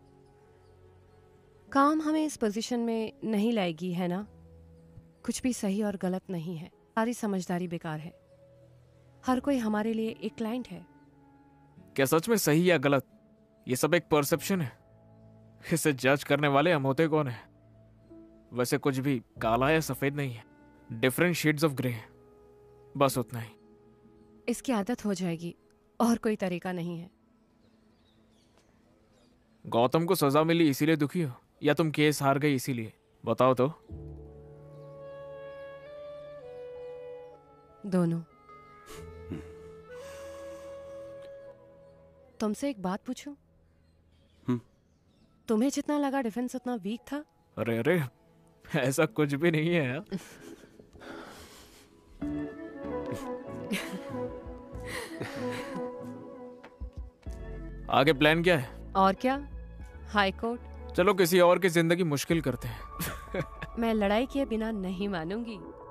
काम हमें इस पोजीशन में नहीं लाएगी, है ना? कुछ भी सही और गलत नहीं है, सारी समझदारी बेकार है। हर कोई हमारे लिए एक क्लाइंट है। क्या सच में सही या गलत ये सब एक परसेप्शन है? इसे जज करने वाले हम होते कौन है? वैसे कुछ भी काला या सफेद नहीं है, डिफरेंट शेड्स ऑफ ग्रे, बस उतना ही। इसकी आदत हो जाएगी और कोई तरीका नहीं है। गौतम को सजा मिली इसीलिए दुखी हो या तुम केस हार गई इसीलिए? बताओ तो। दोनों। तुमसे एक बात पूछूं? तुम्हें जितना लगा डिफेंस उतना वीक था? अरे अरे, ऐसा कुछ भी नहीं है यार। आगे प्लान क्या है? और क्या, हाई कोर्ट। चलो किसी और की जिंदगी मुश्किल करते हैं। मैं लड़ाई किए बिना नहीं मानूंगी।